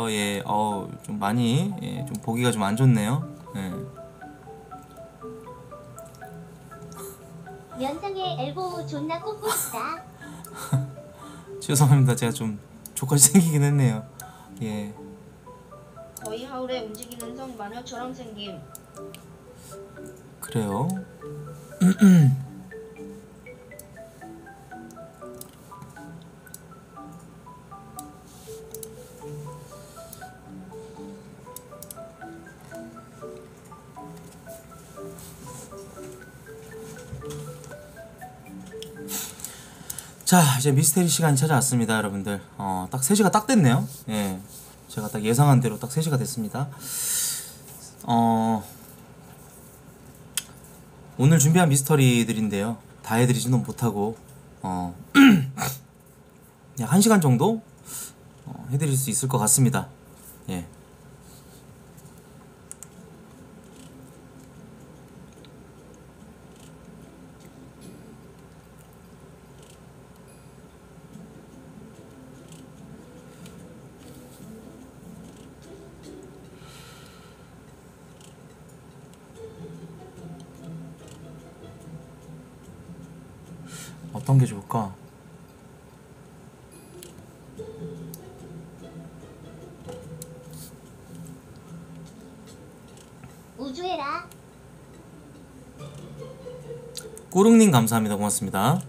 예. 좀 많이 좀 보기가 좀 안 좋네요. 예. 면상에 엘보우 존나 꽂고 싶다. 죄송합니다. 제가 좀 족같이 생기긴 했네요. 예. 거의 하울의 움직이는 성 마녀처럼 생김. 그래요. 자, 이제 미스테리 시간이 찾아왔습니다, 여러분들. 딱 3시가 딱 됐네요. 예. 제가 딱 예상한 대로 딱 3시가 됐습니다. 오늘 준비한 미스터리들인데요. 다 해드리지는 못하고, 약 1시간 정도 해드릴 수 있을 것 같습니다. 예. 어떤 게 좋을까? 우주해라. 꾸릉님 감사합니다. 고맙습니다.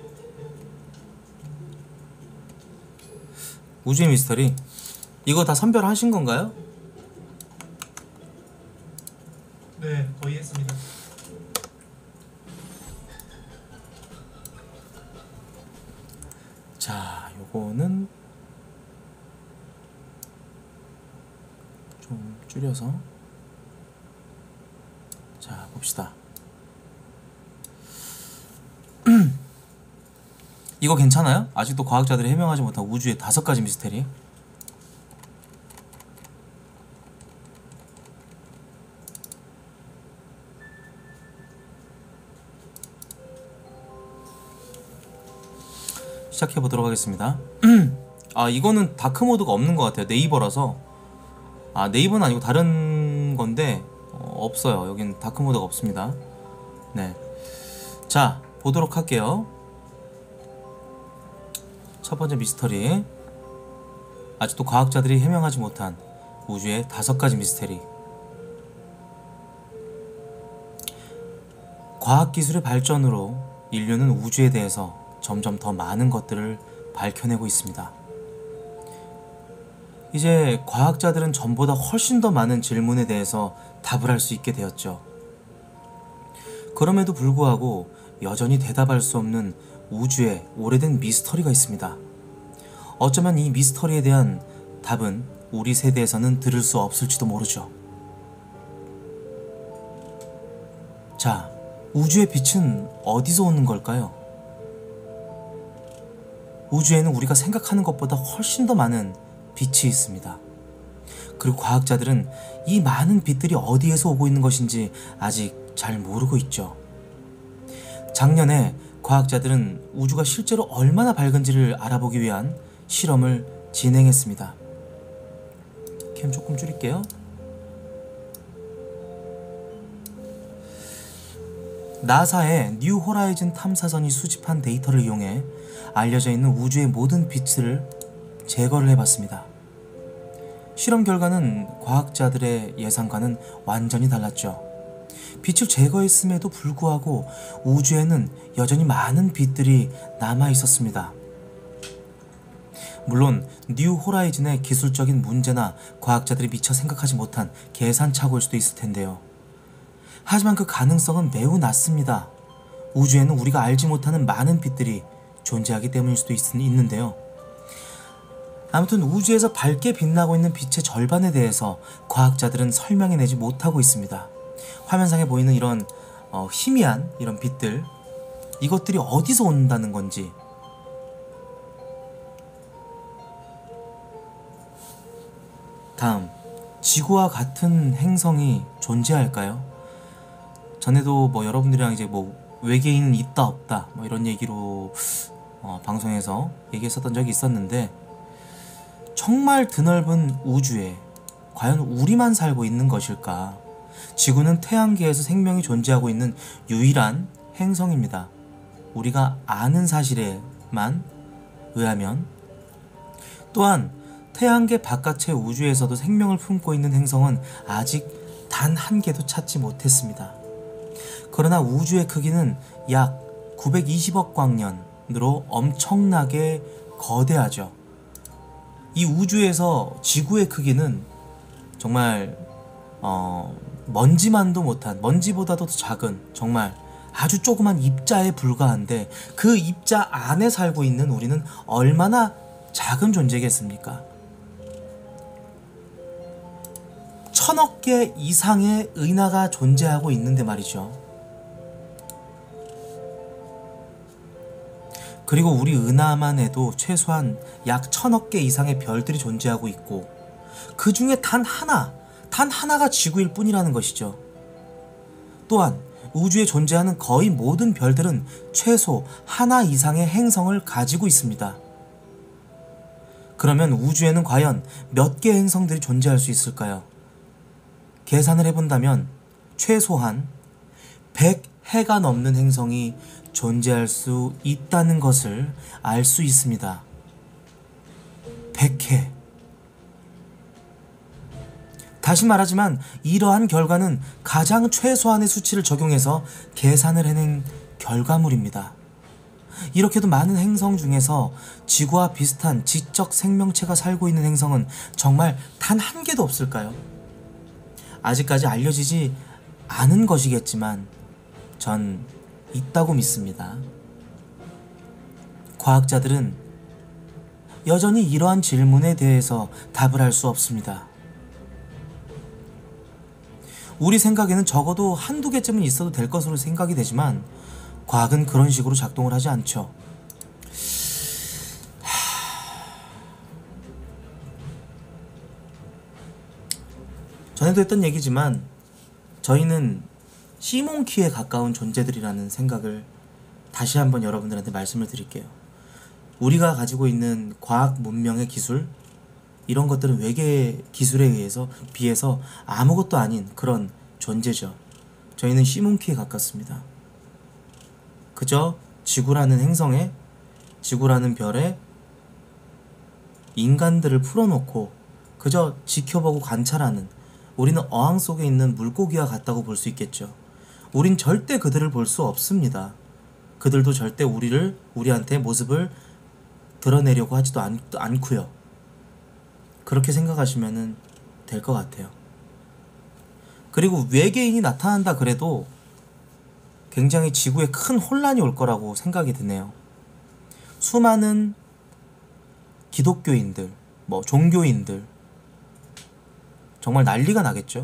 우주의 미스터리 이거 다 선별하신 건가요? 네, 거의 했습니다. 자, 요거는 좀 줄여서 자, 봅시다. 이거 괜찮아요? 아직도 과학자들이 해명하지 못한 우주의 5가지 미스테리. 시작해보도록 하겠습니다. 이거는 다크모드가 없는 것 같아요. 네이버라서. 네이버는 아니고 다른 건데 없어요. 여긴 다크모드가 없습니다. 네, 자, 보도록 할게요. 첫 번째 미스터리, 아직도 과학자들이 해명하지 못한 우주의 5가지 미스테리. 과학기술의 발전으로 인류는 우주에 대해서 점점 더 많은 것들을 밝혀내고 있습니다. 이제 과학자들은 전보다 훨씬 더 많은 질문에 대해서 답을 할 수 있게 되었죠. 그럼에도 불구하고 여전히 대답할 수 없는 우주에 오래된 미스터리가 있습니다. 어쩌면 이 미스터리에 대한 답은 우리 세대에서는 들을 수 없을지도 모르죠. 자, 우주의 빛은 어디서 오는 걸까요? 우주에는 우리가 생각하는 것보다 훨씬 더 많은 빛이 있습니다. 그리고 과학자들은 이 많은 빛들이 어디에서 오고 있는 것인지 아직 잘 모르고 있죠. 작년에 과학자들은 우주가 실제로 얼마나 밝은지를 알아보기 위한 실험을 진행했습니다. 캠 조금 줄일게요. 나사의 뉴 호라이즌 탐사선이 수집한 데이터를 이용해 알려져 있는 우주의 모든 빛을 제거를 해봤습니다. 실험 결과는 과학자들의 예상과는 완전히 달랐죠. 빛을 제거했음에도 불구하고 우주에는 여전히 많은 빛들이 남아 있었습니다. 물론 뉴 호라이즌의 기술적인 문제나 과학자들이 미처 생각하지 못한 계산착오일 수도 있을 텐데요. 하지만 그 가능성은 매우 낮습니다. 우주에는 우리가 알지 못하는 많은 빛들이 존재하기 때문일 수도 있는데요. 아무튼 우주에서 밝게 빛나고 있는 빛의 절반에 대해서 과학자들은 설명해내지 못하고 있습니다. 화면상에 보이는 이런 희미한 이런 빛들, 이것들이 어디서 온다는 건지, 다음, 지구와 같은 행성이 존재할까요? 전에도 여러분들이랑 이제 외계인은 있다 없다 이런 얘기로 방송에서 얘기했었던 적이 있었는데, 정말 드넓은 우주에 과연 우리만 살고 있는 것일까? 지구는 태양계에서 생명이 존재하고 있는 유일한 행성입니다. 우리가 아는 사실에만 의하면. 또한 태양계 바깥의 우주에서도 생명을 품고 있는 행성은 아직 단 한 개도 찾지 못했습니다. 그러나 우주의 크기는 약 920억 광년으로 엄청나게 거대하죠. 이 우주에서 지구의 크기는 정말 먼지만도 못한, 먼지보다도 더 작은 정말 아주 조그만 입자에 불과한데, 그 입자 안에 살고 있는 우리는 얼마나 작은 존재겠습니까? 1000억 개 이상의 은하가 존재하고 있는데 말이죠. 그리고 우리 은하만 해도 최소한 약 1000억 개 이상의 별들이 존재하고 있고, 그 중에 단 하나가 지구일 뿐이라는 것이죠. 또한 우주에 존재하는 거의 모든 별들은 최소 하나 이상의 행성을 가지고 있습니다. 그러면 우주에는 과연 몇 개의 행성들이 존재할 수 있을까요? 계산을 해본다면 최소한 100해가 넘는 행성이 존재할 수 있다는 것을 알 수 있습니다. 100해. 다시 말하지만 이러한 결과는 가장 최소한의 수치를 적용해서 계산을 해낸 결과물입니다. 이렇게도 많은 행성 중에서 지구와 비슷한 지적 생명체가 살고 있는 행성은 정말 단 한 개도 없을까요? 아직까지 알려지지 않은 것이겠지만 전 있다고 믿습니다. 과학자들은 여전히 이러한 질문에 대해서 답을 할 수 없습니다. 우리 생각에는 적어도 한두 개쯤은 있어도 될 것으로 생각이 되지만 과학은 그런 식으로 작동을 하지 않죠. 전에도 했던 얘기지만 저희는 시몬키에 가까운 존재들이라는 생각을 다시 한번 여러분들한테 말씀을 드릴게요. 우리가 가지고 있는 과학 문명의 기술, 이런 것들은 외계 기술에 비해서 아무것도 아닌 그런 존재죠. 저희는 시몬키에 가깝습니다. 그저 지구라는 행성에, 지구라는 별에 인간들을 풀어놓고 그저 지켜보고 관찰하는, 우리는 어항 속에 있는 물고기와 같다고 볼 수 있겠죠. 우린 절대 그들을 볼 수 없습니다. 그들도 절대 우리한테 모습을 드러내려고 하지도 않고요. 그렇게 생각하시면 될 것 같아요. 그리고 외계인이 나타난다 그래도 굉장히 지구에 큰 혼란이 올 거라고 생각이 드네요. 수많은 기독교인들, 종교인들, 정말 난리가 나겠죠.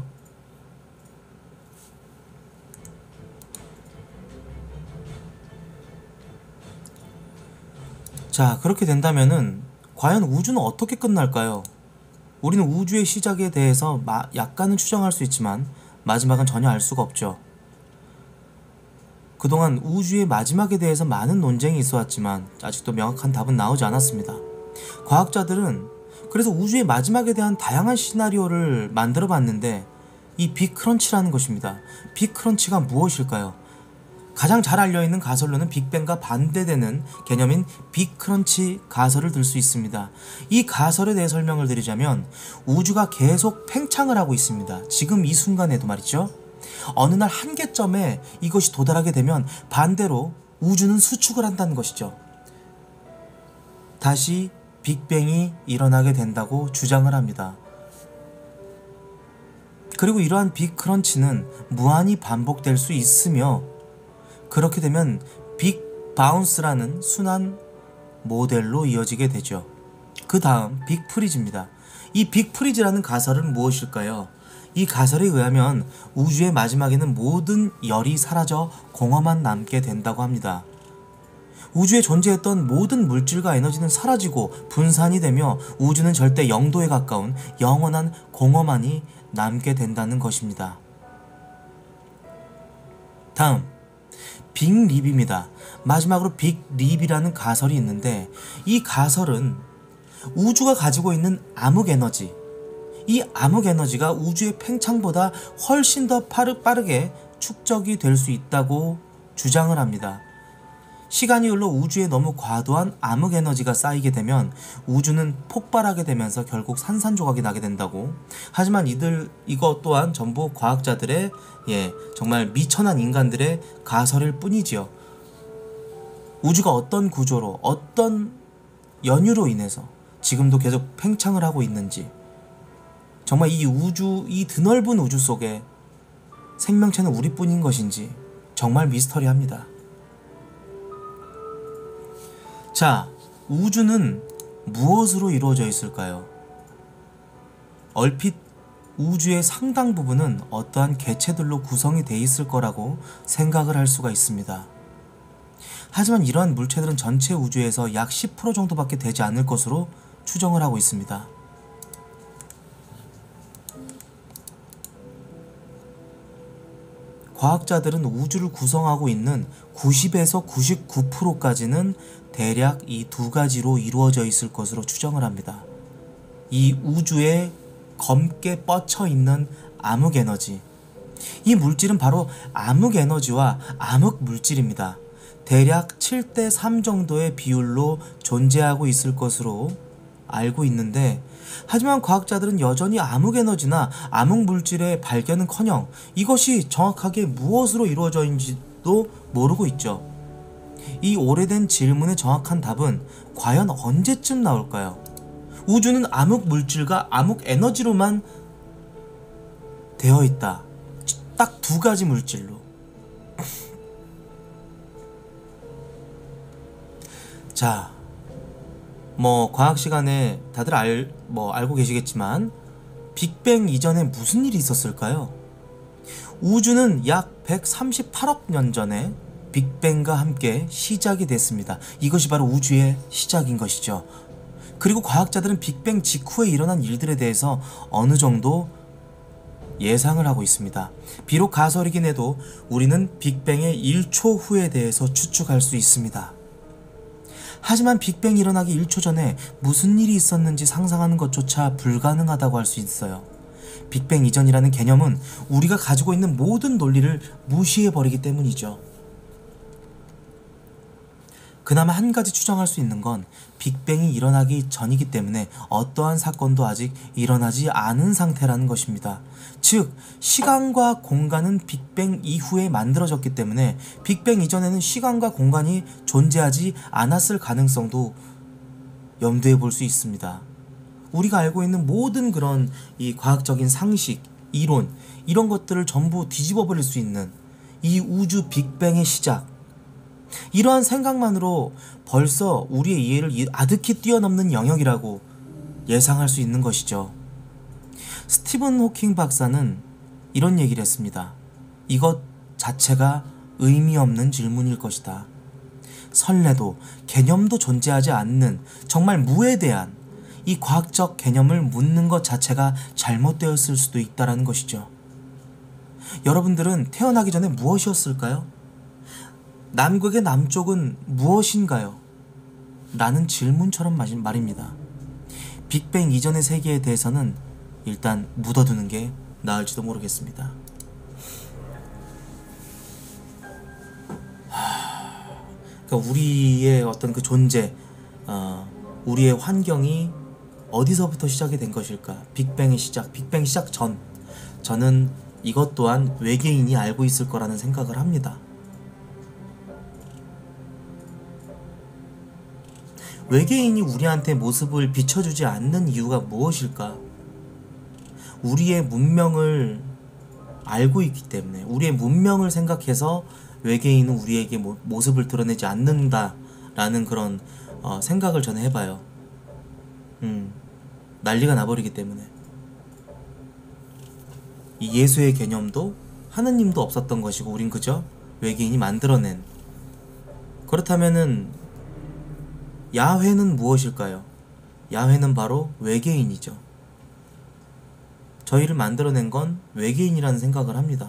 자, 그렇게 된다면은 과연 우주는 어떻게 끝날까요? 우리는 우주의 시작에 대해서 약간은 추정할 수 있지만 마지막은 전혀 알 수가 없죠. 그동안 우주의 마지막에 대해서 많은 논쟁이 있어왔지만 아직도 명확한 답은 나오지 않았습니다. 과학자들은 그래서 우주의 마지막에 대한 다양한 시나리오를 만들어 봤는데, 이 빅크런치라는 것입니다. 빅크런치가 무엇일까요? 가장 잘 알려있는 가설로는 빅뱅과 반대되는 개념인 빅크런치 가설을 들 수 있습니다. 이 가설에 대해 설명을 드리자면, 우주가 계속 팽창을 하고 있습니다. 지금 이 순간에도 말이죠. 어느 날 한계점에 이것이 도달하게 되면 반대로 우주는 수축을 한다는 것이죠. 다시 빅뱅이 일어나게 된다고 주장을 합니다. 그리고 이러한 빅크런치는 무한히 반복될 수 있으며, 그렇게 되면 빅바운스라는 순환 모델로 이어지게 되죠. 그 다음 빅프리즈입니다. 이 빅프리즈라는 가설은 무엇일까요? 이 가설에 의하면 우주의 마지막에는 모든 열이 사라져 공허만 남게 된다고 합니다. 우주에 존재했던 모든 물질과 에너지는 사라지고 분산이 되며 우주는 절대 영도에 가까운 영원한 공허만이 남게 된다는 것입니다. 다음 빅립입니다. 마지막으로 빅립이라는 가설이 있는데, 이 가설은 우주가 가지고 있는 암흑 에너지, 이 암흑 에너지가 우주의 팽창보다 훨씬 더 빠르게 축적이 될 수 있다고 주장을 합니다. 시간이 흘러 우주에 너무 과도한 암흑 에너지가 쌓이게 되면 우주는 폭발하게 되면서 결국 산산조각이 나게 된다고. 하지만 이것 또한 전부 과학자들의 정말 미천한 인간들의 가설일 뿐이지요. 우주가 어떤 구조로 어떤 연유로 인해서 지금도 계속 팽창을 하고 있는지, 정말 이 드넓은 우주 속에 생명체는 우리뿐인 것인지 정말 미스터리합니다. 자, 우주는 무엇으로 이루어져 있을까요? 얼핏 우주의 상당 부분은 어떠한 개체들로 구성이 돼 있을 거라고 생각을 할 수가 있습니다. 하지만 이러한 물체들은 전체 우주에서 약 10% 정도밖에 되지 않을 것으로 추정을 하고 있습니다. 과학자들은 우주를 구성하고 있는 90에서 99%까지는 대략 이 두 가지로 이루어져 있을 것으로 추정을 합니다. 이 우주에 검게 뻗쳐 있는 암흑 에너지, 이 물질은 바로 암흑 에너지와 암흑 물질입니다. 대략 7대 3 정도의 비율로 존재하고 있을 것으로 알고 있는데, 하지만 과학자들은 여전히 암흑 에너지나 암흑 물질의 발견은커녕 이것이 정확하게 무엇으로 이루어져 있는지도 모르고 있죠. 이 오래된 질문의 정확한 답은 과연 언제쯤 나올까요? 우주는 암흑 물질과 암흑 에너지로만 되어 있다. 딱 두 가지 물질로. 자, 과학 시간에 다들 알고 계시겠지만 빅뱅 이전에 무슨 일이 있었을까요? 우주는 약 138억 년 전에 빅뱅과 함께 시작이 됐습니다. 이것이 바로 우주의 시작인 것이죠. 그리고 과학자들은 빅뱅 직후에 일어난 일들에 대해서 어느 정도 예상을 하고 있습니다. 비록 가설이긴 해도 우리는 빅뱅의 1초 후에 대해서 추측할 수 있습니다. 하지만 빅뱅이 일어나기 1초 전에 무슨 일이 있었는지 상상하는 것조차 불가능하다고 할 수 있어요. 빅뱅 이전이라는 개념은 우리가 가지고 있는 모든 논리를 무시해버리기 때문이죠. 그나마 한 가지 추정할 수 있는 건 빅뱅이 일어나기 전이기 때문에 어떠한 사건도 아직 일어나지 않은 상태라는 것입니다. 즉, 시간과 공간은 빅뱅 이후에 만들어졌기 때문에 빅뱅 이전에는 시간과 공간이 존재하지 않았을 가능성도 염두에 볼 수 있습니다. 우리가 알고 있는 모든 그런 이 과학적인 상식, 이론, 이런 것들을 전부 뒤집어 버릴 수 있는 이 우주 빅뱅의 시작, 이러한 생각만으로 벌써 우리의 이해를 아득히 뛰어넘는 영역이라고 예상할 수 있는 것이죠. 스티븐 호킹 박사는 이런 얘기를 했습니다. 이것 자체가 의미 없는 질문일 것이다. 선례도 개념도 존재하지 않는 정말 무에 대한 이 과학적 개념을 묻는 것 자체가 잘못되었을 수도 있다는 것이죠. 여러분들은 태어나기 전에 무엇이었을까요? 남극의 남쪽은 무엇인가요? 라는 질문처럼 말입니다. 빅뱅 이전의 세계에 대해서는 일단 묻어두는 게 나을지도 모르겠습니다. 그러니까 우리의 어떤 그 존재, 우리의 환경이 어디서부터 시작이 된 것일까? 빅뱅의 시작, 빅뱅 시작 전, 저는 이것 또한 외계인이 알고 있을 거라는 생각을 합니다. 외계인이 우리한테 모습을 비춰주지 않는 이유가 무엇일까? 우리의 문명을 알고 있기 때문에, 우리의 문명을 생각해서 외계인은 우리에게 모습을 드러내지 않는다라는 그런 생각을 저는 해봐요. 난리가 나버리기 때문에. 이 예수의 개념도 하느님도 없었던 것이고 우린 그저 외계인이 만들어낸. 그렇다면은 야훼는 무엇일까요? 야훼는 바로 외계인이죠. 저희를 만들어낸 건 외계인이라는 생각을 합니다.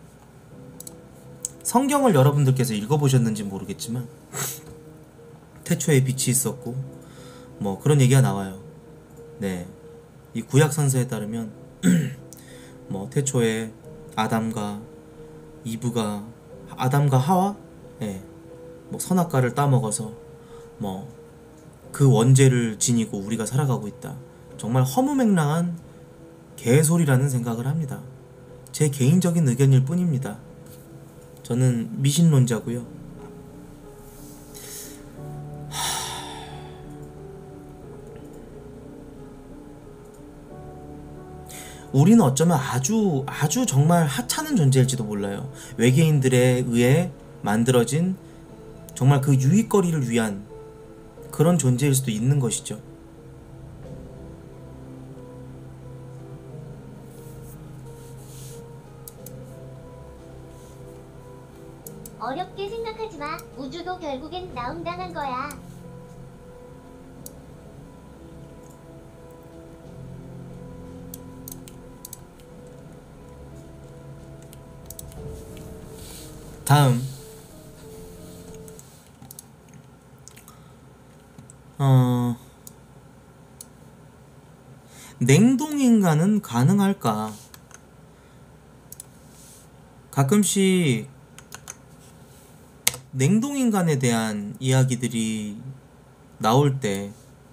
성경을 여러분들께서 읽어보셨는지 모르겠지만 태초에 빛이 있었고 뭐 그런 얘기가 나와요. 네, 이 구약 선서에 따르면 뭐 태초에 아담과 하와, 예, 뭐 선악과를 따먹어서 뭐 그 원죄를 지니고 우리가 살아가고 있다. 정말 허무맹랑한 개소리라는 생각을 합니다. 제 개인적인 의견일 뿐입니다. 저는 미신론자고요. 우리는 어쩌면 아주 정말 하찮은 존재일지도 몰라요. 외계인들에 의해 만들어진 정말 그 유익거리를 위한 그런 존재일 수도 있는 것이죠. 어렵게 생각하지 마. 우주도 결국엔 나음당한 거야. 다음 냉동인간은 가능할까? 가끔씩 냉동인간에 대한 이야기들이 나올 때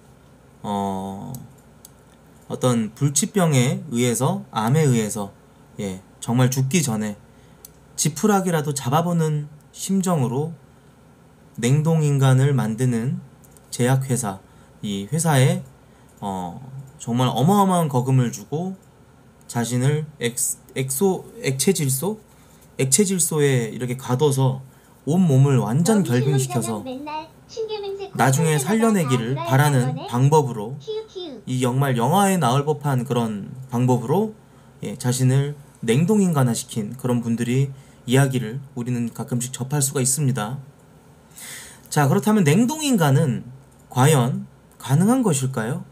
어떤 불치병에 의해서, 암에 의해서, 예, 정말 죽기 전에 지푸라기라도 잡아보는 심정으로 냉동인간을 만드는 제약회사, 이 회사에 정말 어마어마한 거금을 주고 자신을 액체질소에 이렇게 가둬서 온몸을 완전 결빙시켜서 나중에 살려내기를 바라는 방법으로, 이 정말 영화에 나올 법한 그런 방법으로, 예, 자신을 냉동인간화 시킨 그런 분들이 이야기를 우리는 가끔씩 접할 수가 있습니다. 자, 그렇다면 냉동인간은 과연 가능한 것일까요?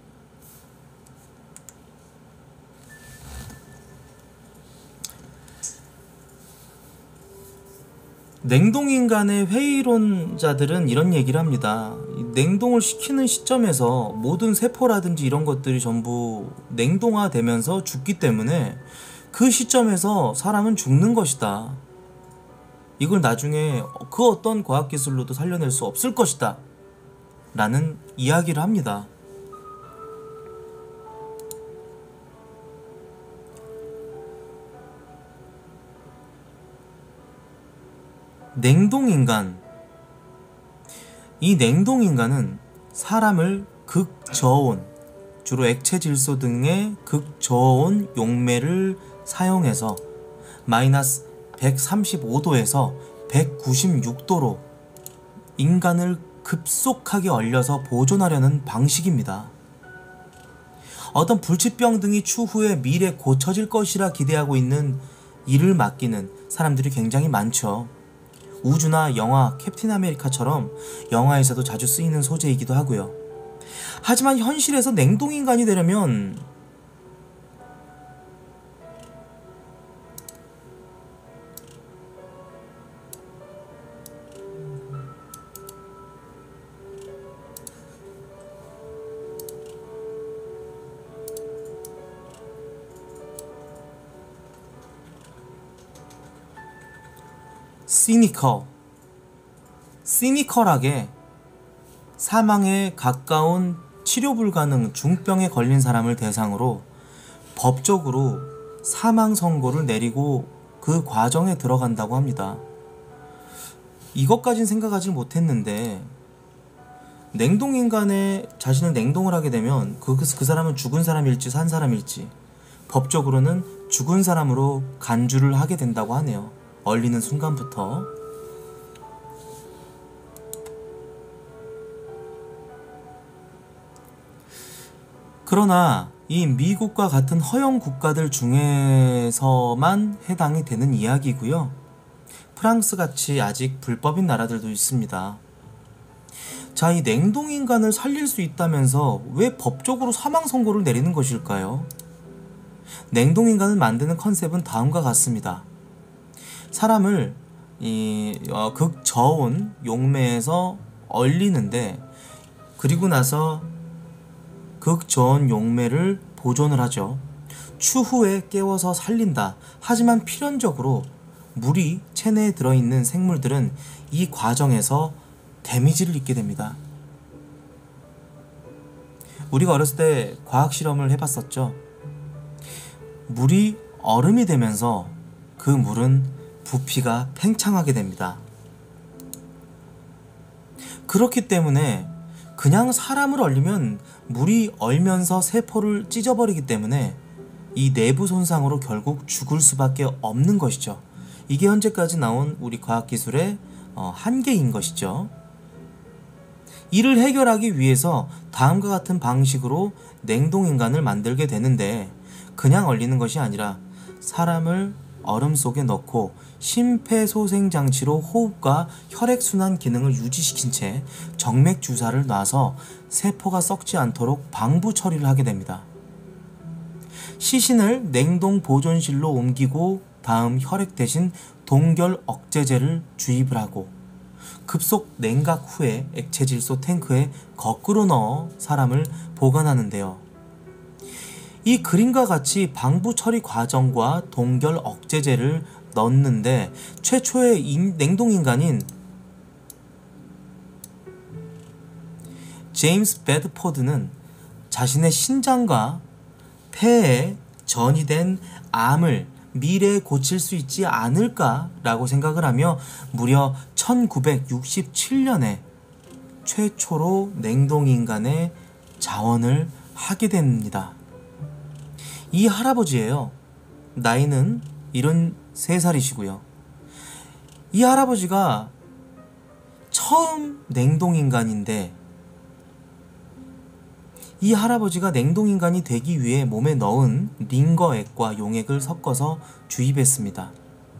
냉동인간의 회의론자들은 이런 얘기를 합니다. 이 냉동을 시키는 시점에서 모든 세포라든지 이런 것들이 전부 냉동화되면서 죽기 때문에 그 시점에서 사람은 죽는 것이다. 이걸 나중에 그 어떤 과학기술로도 살려낼 수 없을 것이다 라는 이야기를 합니다. 냉동인간, 이 냉동인간은 사람을 극저온, 주로 액체질소 등의 극저온 용매를 사용해서 마이너스 135도에서 196도로 인간을 급속하게 얼려서 보존하려는 방식입니다. 어떤 불치병 등이 추후에 미래 고쳐질 것이라 기대하고 있는 일을 맡기는 사람들이 굉장히 많죠. 우주나 영화 캡틴 아메리카처럼 영화에서도 자주 쓰이는 소재이기도 하고요. 하지만 현실에서 냉동인간이 되려면 시니컬하게 사망에 가까운 치료 불가능 중병에 걸린 사람을 대상으로 법적으로 사망 선고를 내리고 그 과정에 들어간다고 합니다. 이것까진 생각하지 못했는데, 냉동인간에 자신을 냉동을 하게 되면 그 사람은 죽은 사람일지 산 사람일지 법적으로는 죽은 사람으로 간주를 하게 된다고 하네요. 얼리는 순간부터. 그러나 이 미국과 같은 허용 국가들 중에서만 해당이 되는 이야기고요. 프랑스같이 아직 불법인 나라들도 있습니다. 자, 이 냉동인간을 살릴 수 있다면서 왜 법적으로 사망 선고를 내리는 것일까요? 냉동인간을 만드는 컨셉은 다음과 같습니다. 사람을 극저온 용매에서 얼리는데, 그리고 나서 극저온 용매를 보존을 하죠. 추후에 깨워서 살린다. 하지만 필연적으로 물이 체내에 들어있는 생물들은 이 과정에서 데미지를 입게 됩니다. 우리가 어렸을 때 과학 실험을 해봤었죠. 물이 얼음이 되면서 그 물은 부피가 팽창하게 됩니다. 그렇기 때문에 그냥 사람을 얼리면 물이 얼면서 세포를 찢어버리기 때문에 이 내부 손상으로 결국 죽을 수밖에 없는 것이죠. 이게 현재까지 나온 우리 과학기술의 한계인 것이죠. 이를 해결하기 위해서 다음과 같은 방식으로 냉동인간을 만들게 되는데, 그냥 얼리는 것이 아니라 사람을 얼음 속에 넣고 심폐소생장치로 호흡과 혈액순환 기능을 유지시킨 채 정맥 주사를 놔서 세포가 썩지 않도록 방부 처리를 하게 됩니다. 시신을 냉동 보존실로 옮기고 다음 혈액 대신 동결 억제제를 주입을 하고 급속 냉각 후에 액체 질소 탱크에 거꾸로 넣어 사람을 보관하는데요. 이 그림과 같이 방부 처리 과정과 동결 억제제를 넣는데, 최초의 냉동인간인 제임스 베드포드는 자신의 신장과 폐에 전이된 암을 미래에 고칠 수 있지 않을까라고 생각을 하며 무려 1967년에 최초로 냉동인간의 자원을 하게 됩니다. 이 할아버지예요. 나이는 73살이시고요. 이 할아버지가 처음 냉동인간인데, 이 할아버지가 냉동인간이 되기 위해 몸에 넣은 링거액과 용액을 섞어서 주입했습니다.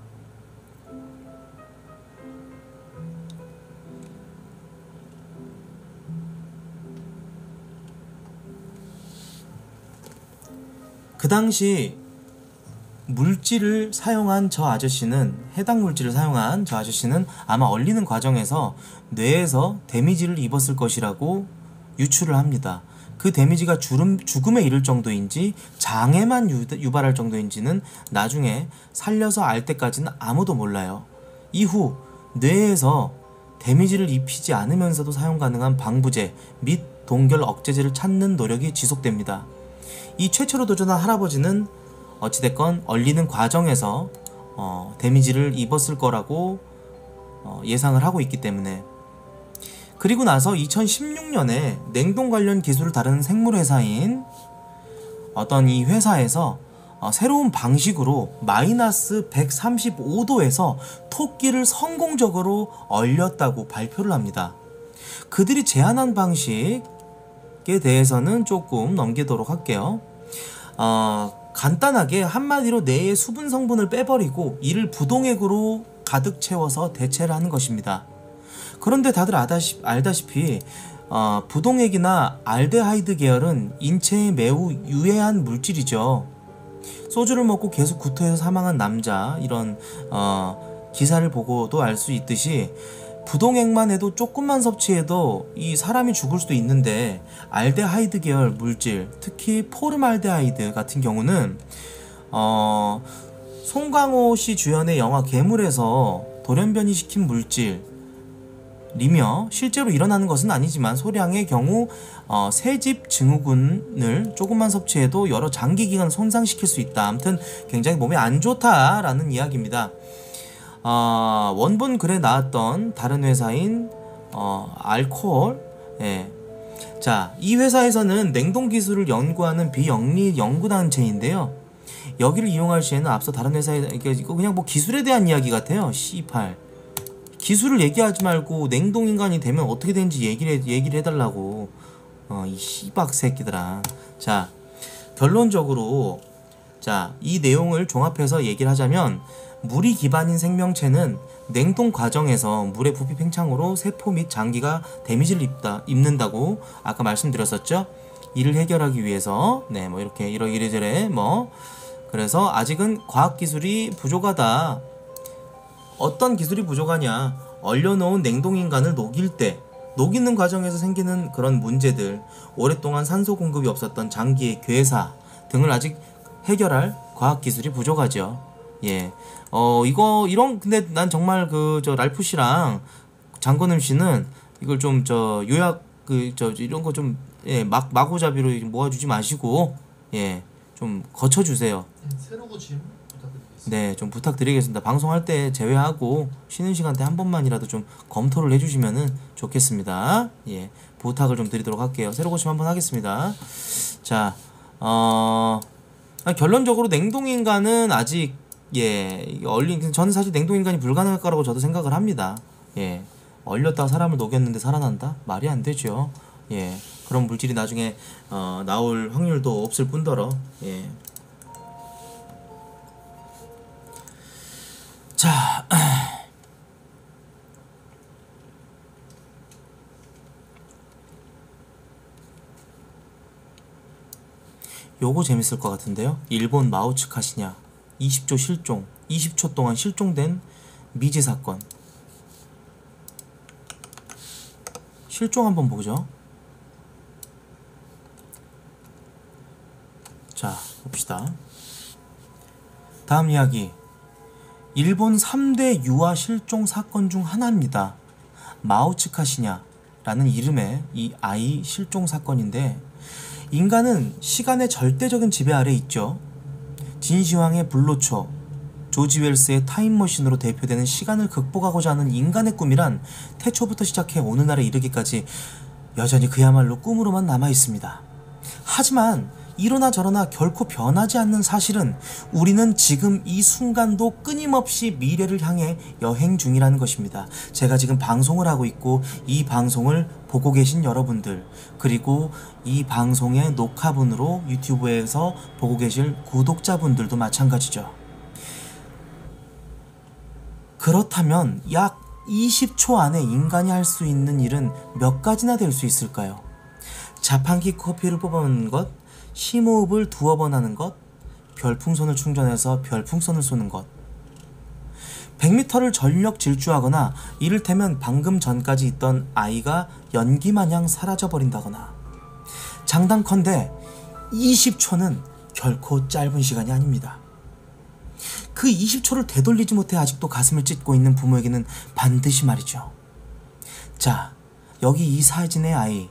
그 당시 물질을 사용한 저 아저씨는, 해당 물질을 사용한 저 아저씨는 아마 얼리는 과정에서 뇌에서 데미지를 입었을 것이라고 유추를 합니다. 그 데미지가 죽음에 이를 정도인지 장애만 유발할 정도인지는 나중에 살려서 알 때까지는 아무도 몰라요. 이후 뇌에서 데미지를 입히지 않으면서도 사용 가능한 방부제 및 동결 억제제를 찾는 노력이 지속됩니다. 이 최초로 도전한 할아버지는 어찌됐건 얼리는 과정에서 데미지를 입었을 거라고 예상을 하고 있기 때문에. 그리고 나서 2016년에 냉동 관련 기술을 다루는 생물회사인 어떤 이 회사에서 새로운 방식으로 마이너스 135도에서 토끼를 성공적으로 얼렸다고 발표를 합니다. 그들이 제안한 방식에 대해서는 조금 넘기도록 할게요. 간단하게 한마디로 뇌의 수분 성분을 빼버리고 이를 부동액으로 가득 채워서 대체를 하는 것입니다. 그런데 다들 알다시피 부동액이나 알데하이드 계열은 인체에 매우 유해한 물질이죠. 소주를 먹고 계속 구토해서 사망한 남자, 이런 기사를 보고도 알 수 있듯이 부동액만 해도 조금만 섭취해도 이 사람이 죽을 수도 있는데, 알데하이드 계열 물질, 특히 포름알데하이드 같은 경우는 송강호 씨 주연의 영화 괴물에서 돌연변이 시킨 물질이며, 실제로 일어나는 것은 아니지만 소량의 경우 세집 증후군을 조금만 섭취해도 여러 장기기관을 손상시킬 수 있다. 아무튼 굉장히 몸에 안 좋다라는 이야기입니다. 원본 글에 나왔던 다른 회사인 알코올, 예. 자, 이 회사에서는 냉동 기술을 연구하는 비영리 연구단체인데요. 여기를 이용할 시에는 앞서 다른 회사에 이거 그냥 뭐 기술에 대한 이야기 같아요. C8 기술을 얘기하지 말고 냉동인간이 되면 어떻게 되는지 얘기를 해달라고. 이 씨박 새끼들아. 자, 결론적으로 자, 이 내용을 종합해서 얘기를 하자면, 물이 기반인 생명체는 냉동 과정에서 물의 부피 팽창으로 세포 및 장기가 데미지를 입는다고 아까 말씀드렸었죠. 이를 해결하기 위해서 뭐 이렇게 이래저래 그래서 아직은 과학기술이 부족하다. 어떤 기술이 부족하냐? 얼려놓은 냉동인간을 녹일 때 녹이는 과정에서 생기는 그런 문제들, 오랫동안 산소 공급이 없었던 장기의 괴사 등을 아직 해결할 과학기술이 부족하죠. 예. 근데 난 정말 랄프 씨랑 장건음 씨는 이걸 좀 요약, 이런 거 좀, 예, 마구잡이로 모아주지 마시고, 예, 좀 거쳐주세요. 새로 고침 부탁드리겠습니다. 네, 좀 부탁드리겠습니다. 방송할 때 제외하고 쉬는 시간대 한 번만이라도 좀 검토를 해주시면은 좋겠습니다. 예, 부탁을 좀 드리도록 할게요. 새로 고침 한번 하겠습니다. 자, 결론적으로 냉동인간은 아직, 예, 저는 사실 냉동인간이 불가능할 거라고 저도 생각을 합니다. 예, 얼렸다가 사람을 녹였는데 살아난다? 말이 안 되죠. 예, 그런 물질이 나중에 나올 확률도 없을 뿐더러, 예. 자, 요거 재밌을 것 같은데요. 일본 마우츠 카시냐 20조 실종, 20초 동안 실종된 미제 사건. 실종 한번 보죠. 자, 봅시다. 다음 이야기. 일본 3대 유아 실종 사건 중 하나입니다. 마우츠카시냐라는 이름의 이 아이 실종 사건인데, 인간은 시간의 절대적인 지배 아래 있죠. 진시황의 불로초, 조지 웰스의 타임머신으로 대표되는 시간을 극복하고자 하는 인간의 꿈이란 태초부터 시작해 오늘날에 이르기까지 여전히 그야말로 꿈으로만 남아있습니다. 하지만 이러나 저러나 결코 변하지 않는 사실은 우리는 지금 이 순간도 끊임없이 미래를 향해 여행 중이라는 것입니다. 제가 지금 방송을 하고 있고 이 방송을 보고 계신 여러분들, 그리고 이 방송의 녹화분으로 유튜브에서 보고 계실 구독자분들도 마찬가지죠. 그렇다면 약 20초 안에 인간이 할 수 있는 일은 몇 가지나 될 수 있을까요? 자판기 커피를 뽑아놓는 것, 심호흡을 두어 번 하는 것, 별풍선을 충전해서 별풍선을 쏘는 것, 100m를 전력 질주하거나 이를테면 방금 전까지 있던 아이가 연기마냥 사라져버린다거나, 장단컨대 20초는 결코 짧은 시간이 아닙니다. 그 20초를 되돌리지 못해 아직도 가슴을 찢고 있는 부모에게는 반드시 말이죠. 자, 여기 이 사진의 아이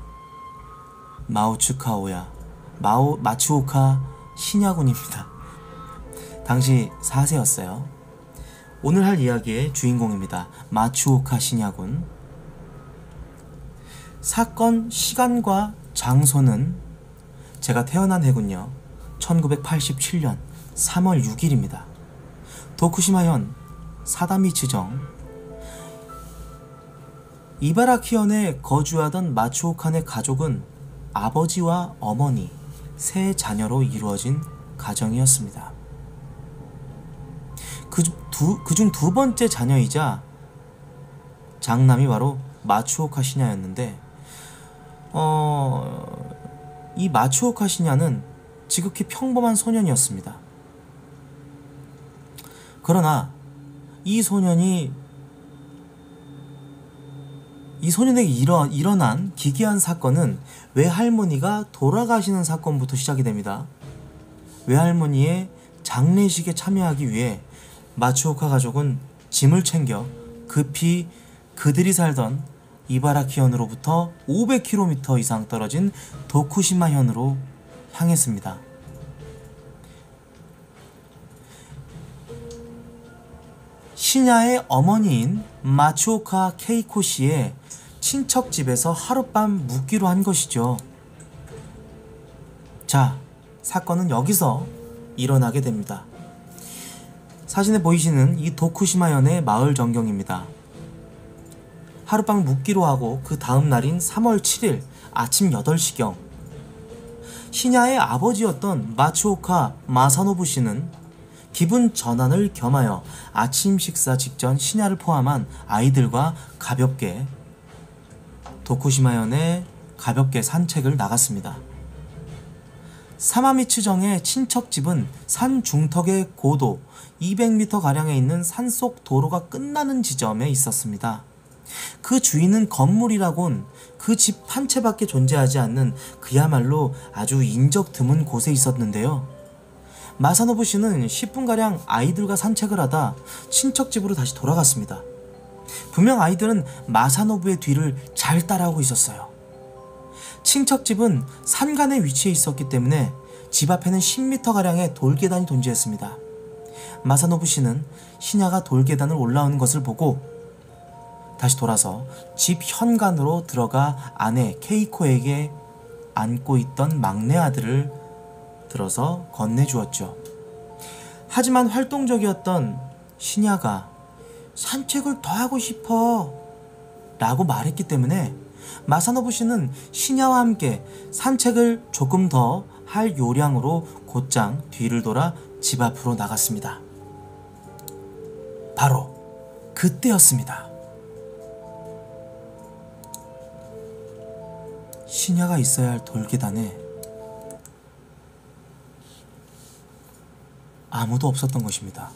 마츠오카 시냐군입니다. 당시 4세였어요. 오늘 할 이야기의 주인공입니다. 마츠오카 시냐군. 사건 시간과 장소는 제가 태어난 해군요 1987년 3월 6일입니다. 도쿠시마현 사다미츠정 이바라키현에 거주하던 마츠오카네 가족은 아버지와 어머니, 세 자녀로 이루어진 가정이었습니다. 그중 두 번째 자녀이자 장남이 바로 마츠오카 시냐였는데, 이 마츠오카 시냐는 지극히 평범한 소년이었습니다. 그러나 이 소년에게 일어난 기괴한 사건은 외할머니가 돌아가시는 사건부터 시작이 됩니다. 외할머니의 장례식에 참여하기 위해 마츠오카 가족은 짐을 챙겨 급히 그들이 살던 이바라키현으로부터 500km 이상 떨어진 도쿠시마현으로 향했습니다. 시냐의 어머니인 마츠오카 케이코 씨의 친척 집에서 하룻밤 묵기로 한 것이죠. 자, 사건은 여기서 일어나게 됩니다. 사진에 보이시는 이 도쿠시마현의 마을 전경입니다. 하룻밤 묵기로 하고 그 다음 날인 3월 7일 아침 8시경 시냐의 아버지였던 마츠오카 마사노부 씨는 기분 전환을 겸하여 아침 식사 직전 시냐를 포함한 아이들과 가볍게 도쿠시마현에 가볍게 산책을 나갔습니다. 사마미츠정의 친척집은 산 중턱의 고도 200m가량에 있는 산속 도로가 끝나는 지점에 있었습니다. 그 주인은 건물이라곤 그 집 한 채밖에 존재하지 않는 그야말로 아주 인적 드문 곳에 있었는데요. 마사노부 씨는 10분가량 아이들과 산책을 하다 친척 집으로 다시 돌아갔습니다. 분명 아이들은 마사노부의 뒤를 잘 따라오고 있었어요. 친척집은 산간에 위치해 있었기 때문에 집 앞에는 10m가량의 돌계단이 존재했습니다. 마사노부 씨는 시냐가 돌계단을 올라오는 것을 보고 다시 돌아서 집 현관으로 들어가 아내 케이코에게 안고 있던 막내 아들을 들어서 건네주었죠. 하지만 활동적이었던 시냐가 산책을 더 하고 싶어 라고 말했기 때문에 마사노부 씨는 시냐와 함께 산책을 조금 더 할 요량으로 곧장 뒤를 돌아 집 앞으로 나갔습니다. 바로 그때였습니다. 시냐가 있어야 할 돌계단에 아무도 없었던 것입니다.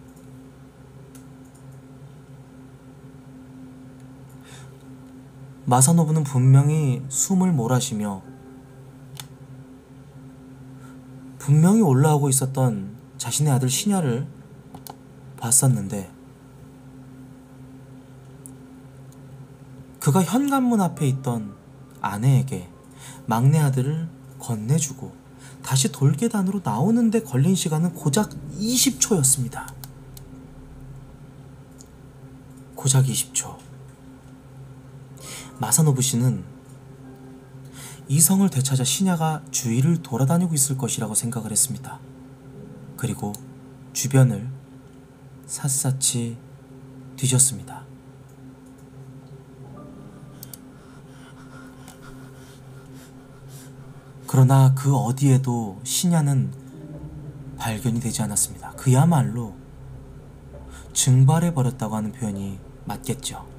마사노부는 분명히 숨을 몰아쉬며 분명히 올라오고 있었던 자신의 아들 시냐를 봤었는데 그가 현관문 앞에 있던 아내에게 막내 아들을 건네주고 다시 돌계단으로 나오는데 걸린 시간은 고작 20초였습니다. 고작 20초. 마사노부 씨는 이성을 되찾아 시냐가 주위를 돌아다니고 있을 것이라고 생각을 했습니다. 그리고 주변을 샅샅이 뒤졌습니다. 그러나 그 어디에도 시냐는 발견이 되지 않았습니다. 그야말로 증발해버렸다고 하는 표현이 맞겠죠.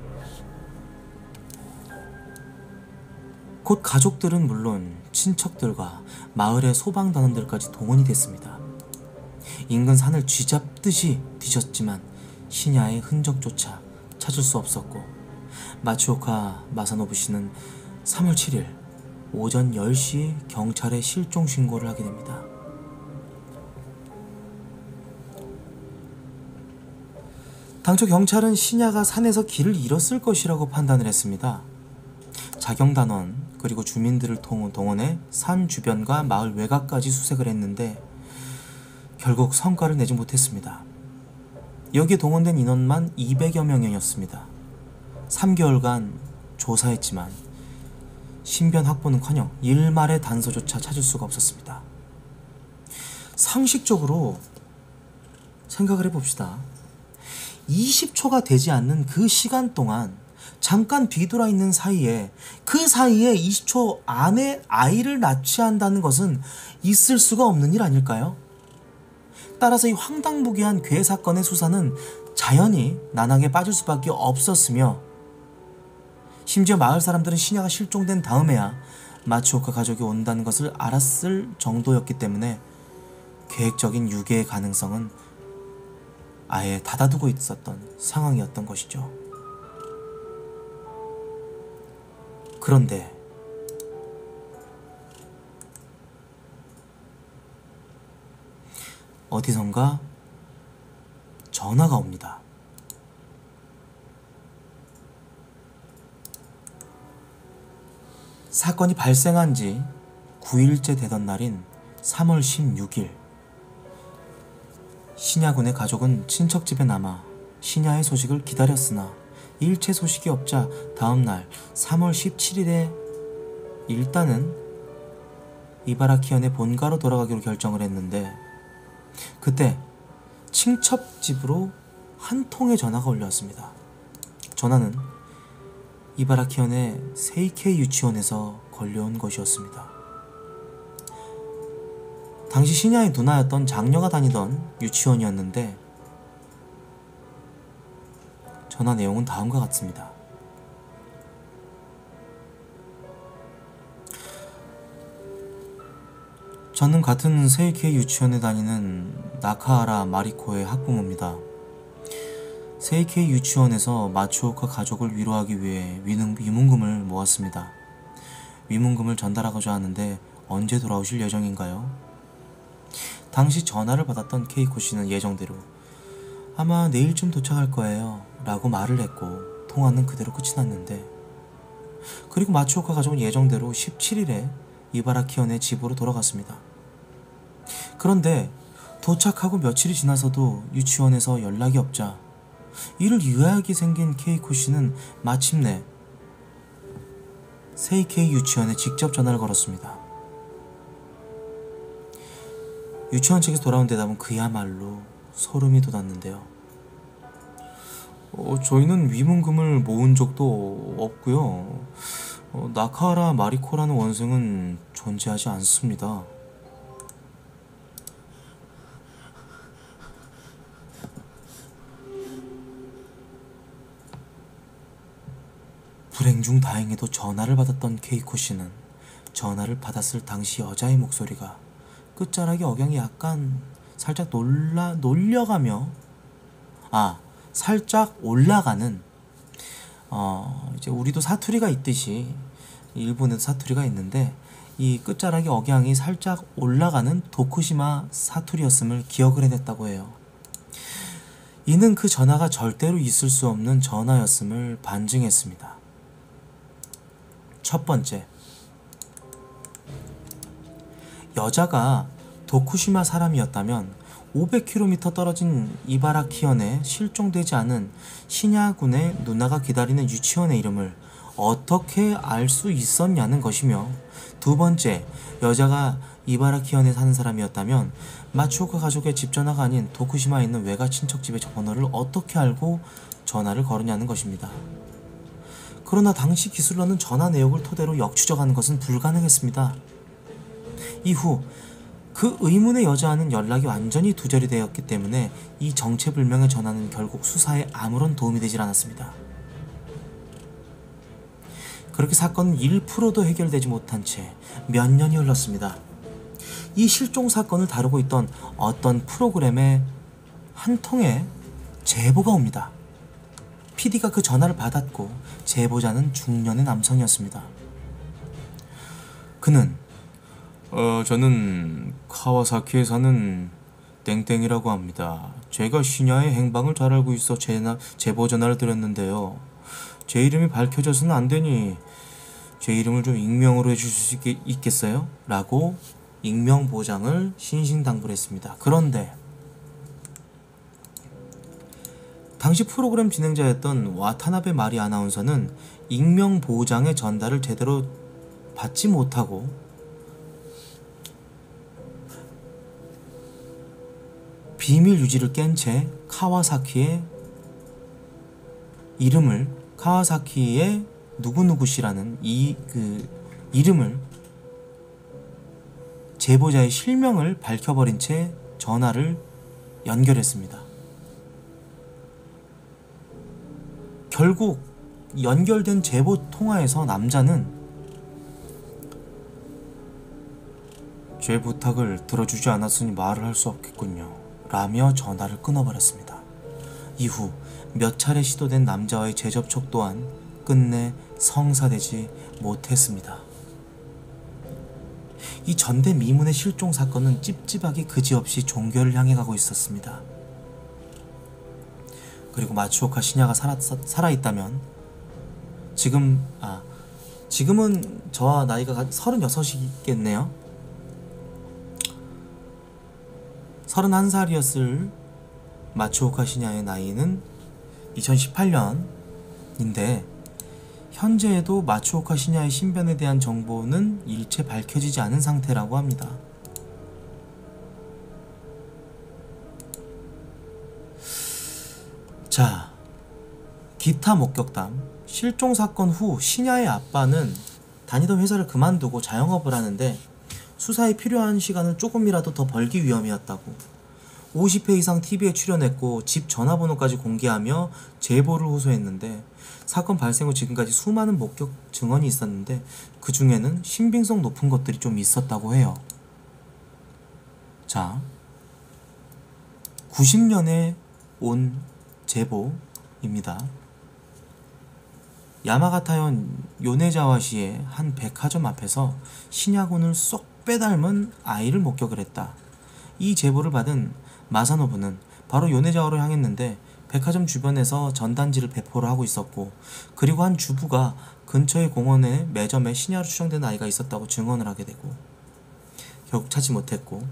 곧 가족들은 물론 친척들과 마을의 소방단원들까지 동원이 됐습니다. 인근 산을 쥐잡듯이 뒤졌지만 시냐의 흔적조차 찾을 수 없었고 마츠오카 마사노부 씨는 3월 7일 오전 10시 경찰에 실종 신고를 하게 됩니다. 당초 경찰은 시냐가 산에서 길을 잃었을 것이라고 판단을 했습니다. 자경단원 그리고 주민들을 동원해 산 주변과 마을 외곽까지 수색을 했는데 결국 성과를 내지 못했습니다. 여기에 동원된 인원만 200여 명이었습니다. 3개월간 조사했지만 신변 확보는커녕 일말의 단서조차 찾을 수가 없었습니다. 상식적으로 생각을 해봅시다. 20초가 되지 않는 그 시간 동안 잠깐 뒤돌아 있는 사이에 그 사이에 20초 안에 아이를 납치한다는 것은 있을 수가 없는 일 아닐까요? 따라서 이 황당무계한 괴 사건의 수사는 자연히 난항에 빠질 수밖에 없었으며 심지어 마을 사람들은 시냐가 실종된 다음에야 마츠오카 가족이 온다는 것을 알았을 정도였기 때문에 계획적인 유괴의 가능성은 아예 닫아두고 있었던 상황이었던 것이죠. 그런데 어디선가 전화가 옵니다. 사건이 발생한 지 9일째 되던 날인 3월 16일 시냐군의 가족은 친척집에 남아 시냐의 소식을 기다렸으나 일체 소식이 없자 다음날 3월 17일에 일단은 이바라키현의 본가로 돌아가기로 결정을 했는데 그때 친척집으로 한 통의 전화가 올려왔습니다. 전화는 이바라키현의 세이케이 유치원에서 걸려온 것이었습니다. 당시 시냐의 누나였던 장녀가 다니던 유치원이었는데 전화 내용은 다음과 같습니다. 저는 같은 세이케이 유치원에 다니는 나카하라 마리코의 학부모입니다. 세이케이 유치원에서 마츠오카 가족을 위로하기 위해 위문금을 모았습니다. 위문금을 전달하고자 하는데 언제 돌아오실 예정인가요? 당시 전화를 받았던 케이코 씨는 예정대로 아마 내일쯤 도착할 거예요 라고 말을 했고 통화는 그대로 끝이 났는데, 그리고 마츠오카 가족은 예정대로 17일에 이바라키현의 집으로 돌아갔습니다. 그런데 도착하고 며칠이 지나서도 유치원에서 연락이 없자 이를 유의하게 생긴 케이코 씨는 마침내 세이케이 유치원에 직접 전화를 걸었습니다. 유치원 측에서 돌아온 대답은 그야말로 소름이 돋았는데요. 저희는 위문금을 모은 적도 없고요. 나카하라 마리코라는 원생은 존재하지 않습니다. 불행 중 다행히도 전화를 받았던 케이코 씨는 전화를 받았을 당시 여자의 목소리가 끝자락의 억양이 약간 살짝 놀려가며 살짝 올라가는, 이제 우리도 사투리가 있듯이 일본에도 사투리가 있는데 이 끝자락의 억양이 살짝 올라가는 도쿠시마 사투리였음을 기억을 해냈다고 해요. 이는 그 전화가 절대로 있을 수 없는 전화였음을 반증했습니다. 첫 번째, 여자가 도쿠시마 사람이었다면 500km 떨어진 이바라키현에 실종되지 않은 시냐군의 누나가 기다리는 유치원의 이름을 어떻게 알 수 있었냐는 것이며, 두 번째, 여자가 이바라키현에 사는 사람이었다면 마츠오카 가족의 집 전화가 아닌 도쿠시마에 있는 외가 친척 집의 번호를 어떻게 알고 전화를 걸었냐는 것입니다. 그러나 당시 기술로는 전화 내역을 토대로 역추적하는 것은 불가능했습니다. 이후 그 의문의 여자와는 연락이 완전히 두절이 되었기 때문에 이 정체불명의 전화는 결국 수사에 아무런 도움이 되질 않았습니다. 그렇게 사건은 1%도 해결되지 못한 채 몇 년이 흘렀습니다. 이 실종 사건을 다루고 있던 어떤 프로그램의 한 통에 제보가 옵니다. PD가 그 전화를 받았고 제보자는 중년의 남성이었습니다. 그는 저는 카와사키에 사는 땡땡이라고 합니다. 제가 시냐의 행방을 잘 알고 있어 제보 전화를 드렸는데요. 제 이름이 밝혀져서는 안 되니 제 이름을 좀 익명으로 해주실 수 있겠어요? 라고 익명 보장을 신신당부했습니다. 그런데 당시 프로그램 진행자였던 와타나베 마리 아나운서는 익명 보장의 전달을 제대로 받지 못하고 비밀 유지를 깬 채 카와사키의 누구누구씨라는 이름을, 제보자의 실명을 밝혀버린 채 전화를 연결했습니다. 결국 연결된 제보 통화에서 남자는 제 부탁을 들어주지 않았으니 말을 할 수 없겠군요 라며 전화를 끊어버렸습니다. 이후 몇 차례 시도된 남자와의 재접촉 또한 끝내 성사되지 못했습니다. 이 전대미문의 실종 사건은 찝찝하게 그지없이 종결을 향해 가고 있었습니다. 그리고 마츠오카 시냐가 살아있다면 지금은 저와 나이가 36이겠네요. 31살이었을 마츠오카 시냐의 나이는 2018년인데 현재에도 마츠오카 시냐의 신변에 대한 정보는 일체 밝혀지지 않은 상태라고 합니다. 자, 기타 목격담. 실종 사건 후 시냐의 아빠는 다니던 회사를 그만두고 자영업을 하는데 수사에 필요한 시간을 조금이라도 더 벌기 위함이었다고 50회 이상 TV에 출연했고 집 전화번호까지 공개하며 제보를 호소했는데, 사건 발생 후 지금까지 수많은 목격 증언이 있었는데 그 중에는 신빙성 높은 것들이 좀 있었다고 해요. 자, 90년에 온 제보 야마가타현 요네자와시의 한 백화점 앞에서 신야군을 쏙 빼닮은 아이를 목격을 했다. 이 제보를 받은 마사노부는 바로 요네자와로 향했는데 백화점 주변에서 전단지를 배포를 하고 있었고, 그리고 한 주부가 근처의 공원의 매점에 신야로 추정되는 아이가 있었다고 증언을 하게 되고, 결국 찾지 못했고,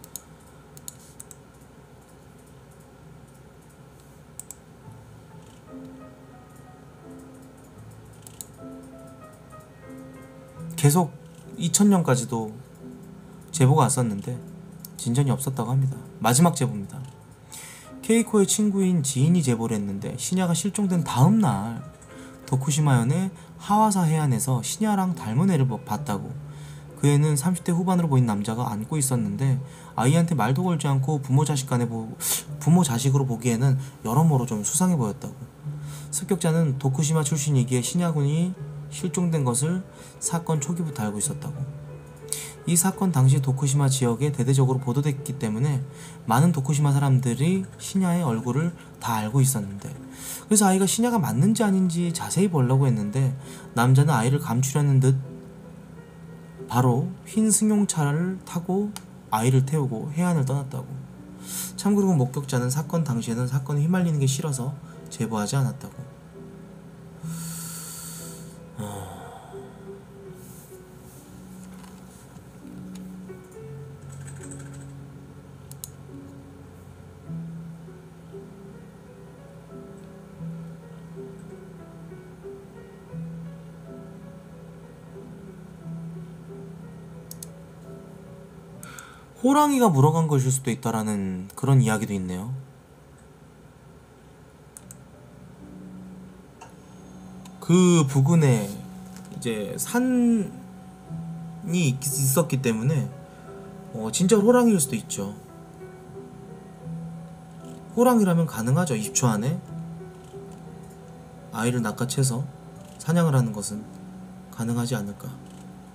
계속 2000년까지도 제보가 왔었는데 진전이 없었다고 합니다. 마지막 제보입니다. 케이코의 친구인 지인이 제보를 했는데 신야가 실종된 다음 날 도쿠시마현의 하와사 해안에서 신야랑 닮은 애를 봤다고. 그 애는 30대 후반으로 보인 남자가 안고 있었는데 아이한테 말도 걸지 않고 부모 자식으로 보기에는 여러모로 좀 수상해 보였다고. 습격자는 도쿠시마 출신이기에 신야군이 실종된 것을 사건 초기부터 알고 있었다고. 이 사건 당시 도쿠시마 지역에 대대적으로 보도됐기 때문에 많은 도쿠시마 사람들이 신야의 얼굴을 다 알고 있었는데, 그래서 아이가 신야가 맞는지 아닌지 자세히 보려고 했는데 남자는 아이를 감추려는 듯 바로 흰 승용차를 타고 아이를 태우고 해안을 떠났다고. 참고로 그 목격자는 사건 당시에는 사건에 휘말리는 게 싫어서 제보하지 않았다고. 호랑이가 물어간 것일 수도 있다라는 그런 이야기도 있네요. 그 부근에 이제 산이 있었기 때문에 진짜 호랑이일 수도 있죠. 호랑이라면 가능하죠. 20초 안에 아이를 낚아채서 사냥을 하는 것은 가능하지 않을까.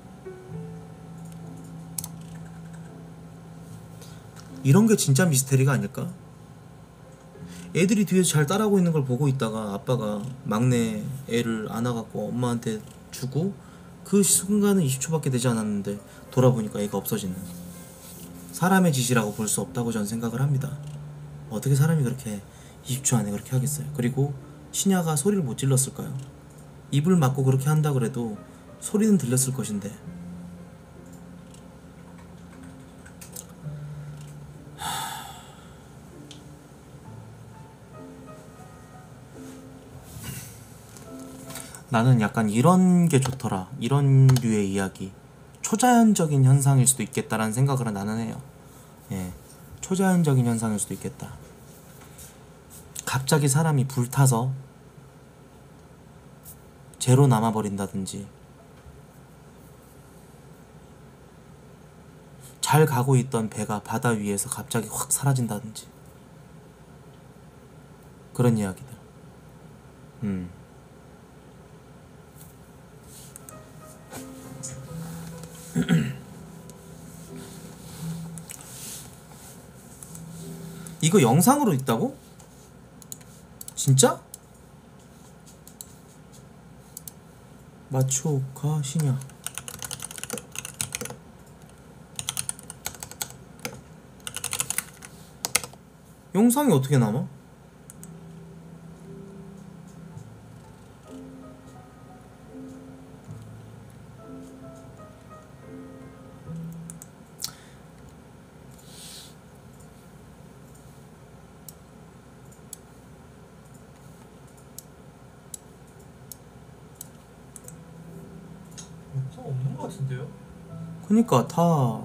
이런 게 진짜 미스테리가 아닐까? 애들이 뒤에서 잘 따라오고 있는 걸 보고 있다가 아빠가 막내 애를 안아갖고 엄마한테 주고 그 순간은 20초밖에 되지 않았는데 돌아보니까 애가 없어지는, 사람의 짓이라고 볼 수 없다고 전 생각을 합니다. 어떻게 사람이 그렇게 20초 안에 그렇게 하겠어요? 그리고 신야가 소리를 못 질렀을까요? 입을 막고 그렇게 한다 그래도 소리는 들렸을 것인데. 나는 약간 이런 게 좋더라. 이런 류의 이야기. 초자연적인 현상일 수도 있겠다라는 생각을 나는 해요. 예, 초자연적인 현상일 수도 있겠다. 갑자기 사람이 불타서 제로 남아버린다든지, 잘 가고 있던 배가 바다 위에서 갑자기 확 사라진다든지, 그런 이야기들. 이거 영상으로 있다고? 진짜? 마초카 신야. 영상이 어떻게 남아? 영상 없는 것 같은데요? 그니까 다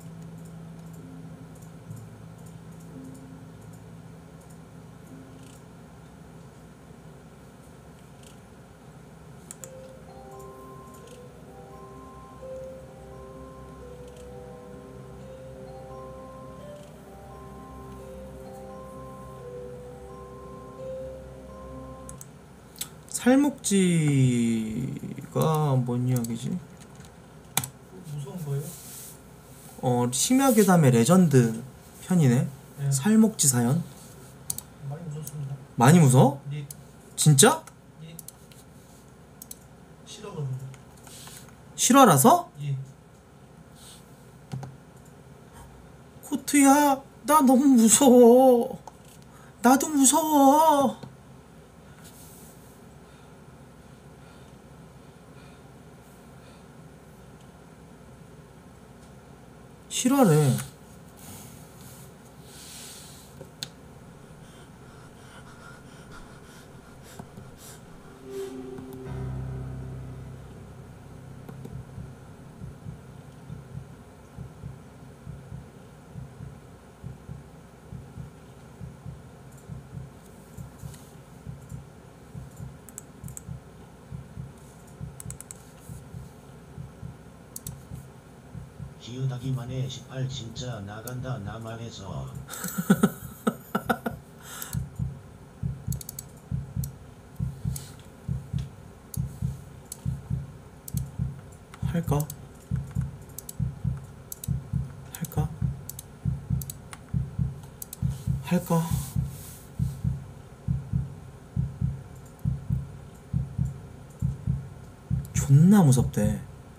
살목지가 뭔 이야기지? 무서운 거예요? 심야괴담의 레전드 편이네. 네. 살목지 사연. 많이 무섭습니다. 많이 무서워? 닉 진짜? 예. 싫어거든요. 실화라서? 예. 코트야, 나 너무 무서워. 나도 무서워. 실화래. 기우다기만 해 18 진짜 나간다 나만해서. 할까? 할까? 할까? 존나 무섭대.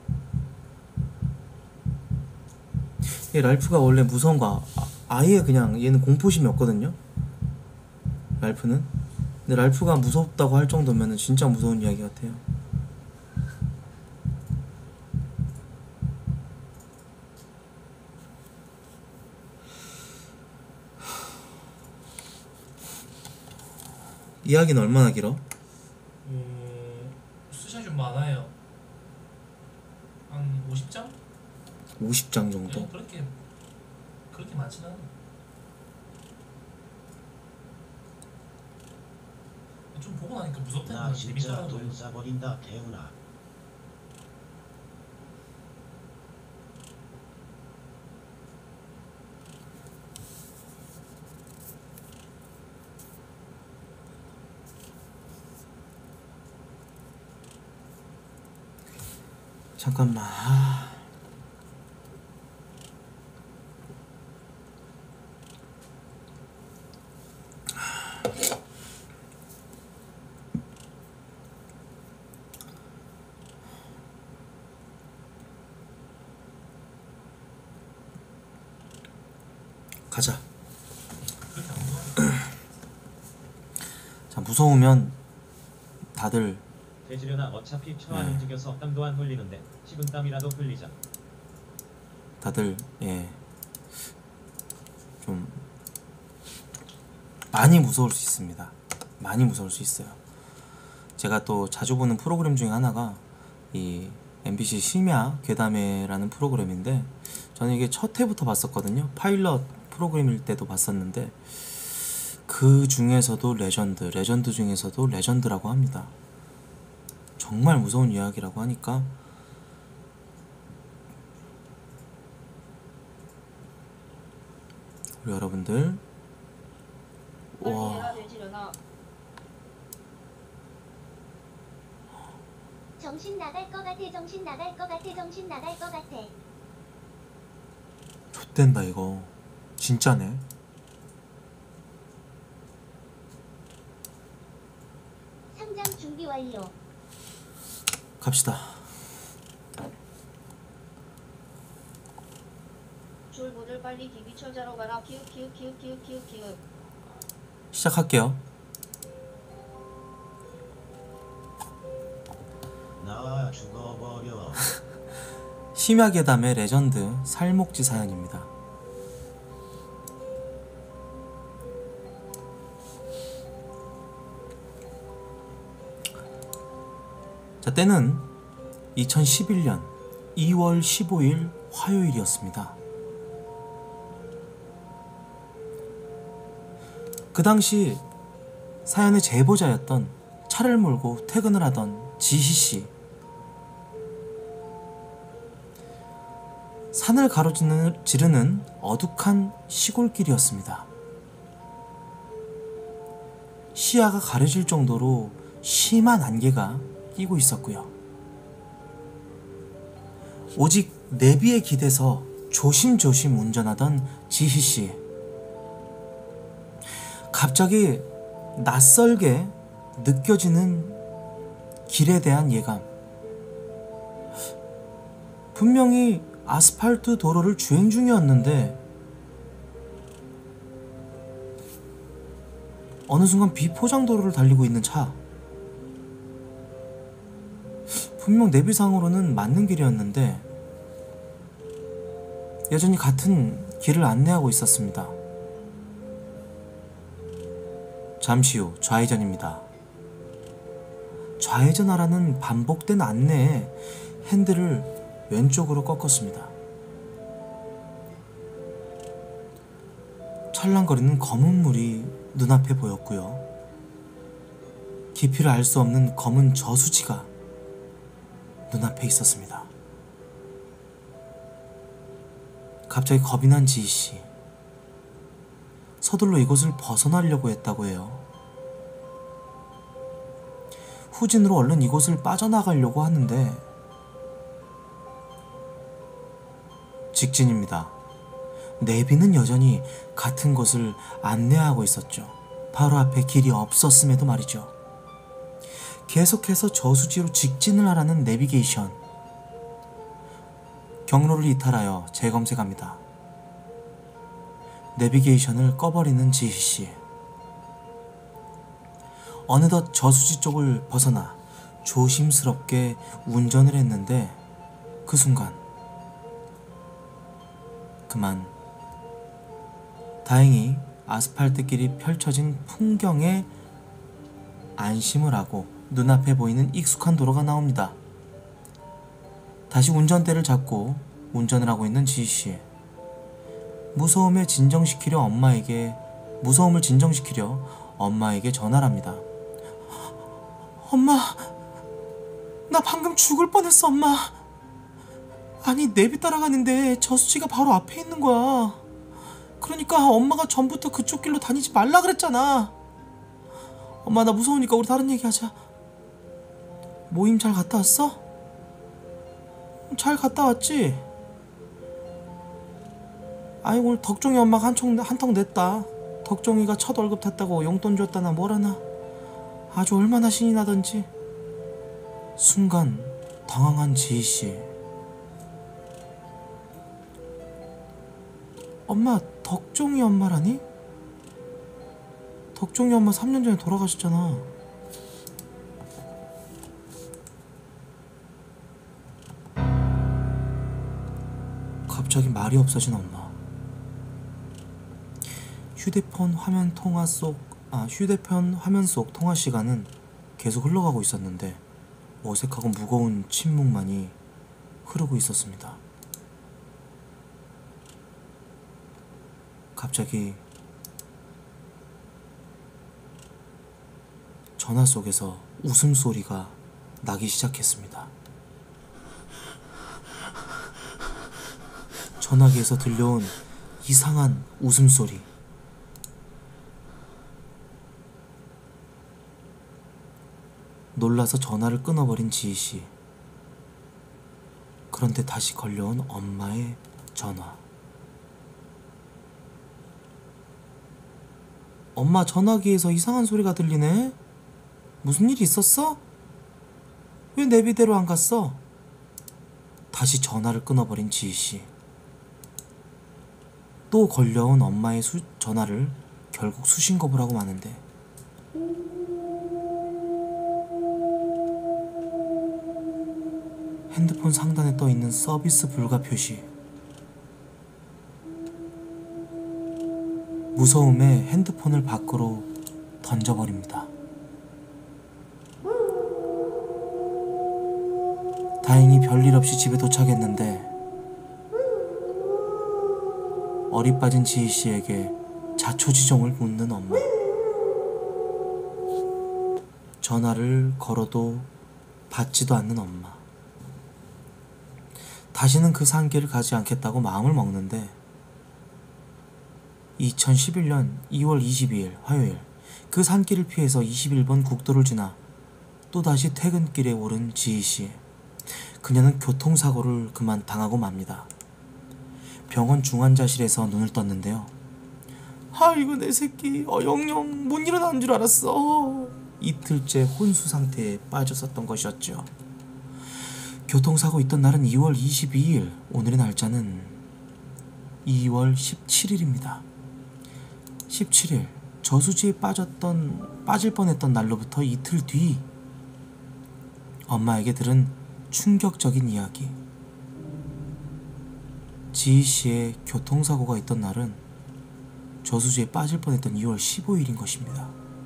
얘 랄프가 원래 무서운 거 아예 그냥 얘는 공포심이 없거든요. 랄프는. 근데 랄프가 무섭다고 할 정도면은 진짜 무서운 이야기 같아요. 이야기는 얼마나 길어? 숫자 좀 많아요. 한 50장? 50장 정도? 네, 그렇게 많진 않아. 좀 보고 나니까 나 무섭다는 진짜 재밌더라고요. 돈 싸버린다 태훈아. 잠깐만. 가자. 그렇게 안 무서워. 자, 무서우면 다들 돼지려나 어차피 처안 네. 움직여서 땀도 안 흘리는데 식은땀이라도 흘리자. 예. 좀 많이 무서울 수 있습니다. 많이 무서울 수 있어요. 제가 또 자주 보는 프로그램 중에 하나가 이 MBC 심야 괴담회라는 프로그램인데, 저는 이게 첫 회부터 봤었거든요. 파일럿 프로그램일 때도 봤었는데, 그 중에서도 레전드 중에서도 레전드라고 합니다. 정말 무서운 이야기라고 하니까 우리 여러분들 빨리 와, 해라 돼지려나. 정신 나갈 것 같아. 정신 나갈 것 같아. 정신 나갈 것 같아. 좆된다 이거. 진짜네. 상장 준비 완료. 갑시다. 줄보들 빨리 기비철 자러 가라. 키읔. 시작할게요. 나 죽어버려. 심야괴담의 레전드 살목지 사연입니다. 자, 때는 2011년 2월 15일 화요일이었습니다. 그 당시 사연의 제보자였던 차를 몰고 퇴근을 하던 지희씨. 산을 가로지르는 어둑한 시골길이었습니다. 시야가 가려질 정도로 심한 안개가 끼고 있었고요. 오직 내비에 기대서 조심조심 운전하던 지희씨. 갑자기 낯설게 느껴지는 길에 대한 예감. 분명히 아스팔트 도로를 주행 중이었는데 어느 순간 비포장 도로를 달리고 있는 차. 분명 내비상으로는 맞는 길이었는데 여전히 같은 길을 안내하고 있었습니다. 잠시 후 좌회전입니다. 좌회전하라는 반복된 안내에 핸들을 왼쪽으로 꺾었습니다. 찰랑거리는 검은 물이 눈앞에 보였고요. 깊이를 알 수 없는 검은 저수지가 눈앞에 있었습니다. 갑자기 겁이 난 지희씨. 서둘러 이곳을 벗어나려고 했다고 해요. 후진으로 얼른 이곳을 빠져나가려고 하는데 직진입니다. 내비는 여전히 같은 곳을 안내하고 있었죠. 바로 앞에 길이 없었음에도 말이죠. 계속해서 저수지로 직진을 하라는 내비게이션. 경로를 이탈하여 재검색합니다. 내비게이션을 꺼버리는 지희씨. 어느덧 저수지 쪽을 벗어나 조심스럽게 운전을 했는데 그 순간 그만. 다행히 아스팔트 길이 펼쳐진 풍경에 안심을 하고 눈앞에 보이는 익숙한 도로가 나옵니다. 다시 운전대를 잡고 운전을 하고 있는 지희씨. 무서움을 진정시키려 엄마에게 전화를 합니다. 엄마, 나 방금 죽을 뻔했어, 엄마. 아니, 내비 따라가는데 저수지가 바로 앞에 있는 거야. 그러니까 엄마가 전부터 그쪽 길로 다니지 말라 그랬잖아. 엄마, 나 무서우니까 우리 다른 얘기하자. 모임 잘 갔다 왔어? 잘 갔다 왔지? 아이, 오늘 덕종이 엄마가 한턱 냈다. 덕종이가 첫 월급 탔다고 용돈 줬다나 뭐라나. 아주 얼마나 신이 나던지. 순간 당황한 지희씨. 엄마, 덕종이 엄마라니? 덕종이 엄마 3년 전에 돌아가셨잖아. 갑자기 말이 없어진 엄마. 휴대폰 화면 속 통화 시간은 계속 흘러가고 있었는데 어색하고 무거운 침묵만이 흐르고 있었습니다. 갑자기 전화 속에서 웃음소리가 나기 시작했습니다. 전화기에서 들려온 이상한 웃음소리. 놀라서 전화를 끊어버린 지희씨. 그런데 다시 걸려온 엄마의 전화. 엄마, 전화기에서 이상한 소리가 들리네? 무슨 일 있었어? 왜 내비대로 안 갔어? 다시 전화를 끊어버린 지희씨. 또 걸려온 엄마의 전화를 결국 수신겁을 하고 마는데 핸드폰 상단에 떠있는 서비스 불가 표시. 무서움에 핸드폰을 밖으로 던져버립니다. 다행히 별일 없이 집에 도착했는데 어리 빠진 지희씨에게 자초지종을 묻는 엄마. 전화를 걸어도 받지도 않는 엄마. 다시는 그 산길을 가지 않겠다고 마음을 먹는데 2011년 2월 22일 화요일, 그 산길을 피해서 21번 국도를 지나 또다시 퇴근길에 오른 지희씨. 그녀는 교통사고를 그만 당하고 맙니다. 병원 중환자실에서 눈을 떴는데요. 아이고, 내 새끼, 영영 못 일어나는 줄 알았어. 이틀째 혼수 상태에 빠졌었던 것이었죠. 교통사고 있던 날은 2월 22일, 오늘의 날짜는 2월 17일입니다. 17일, 저수지에 빠질 뻔했던 날로부터 이틀 뒤 엄마에게 들은 충격적인 이야기. 지희씨의 교통사고가 있던 날은 저수지에 빠질 뻔했던 2월 15일인 것입니다.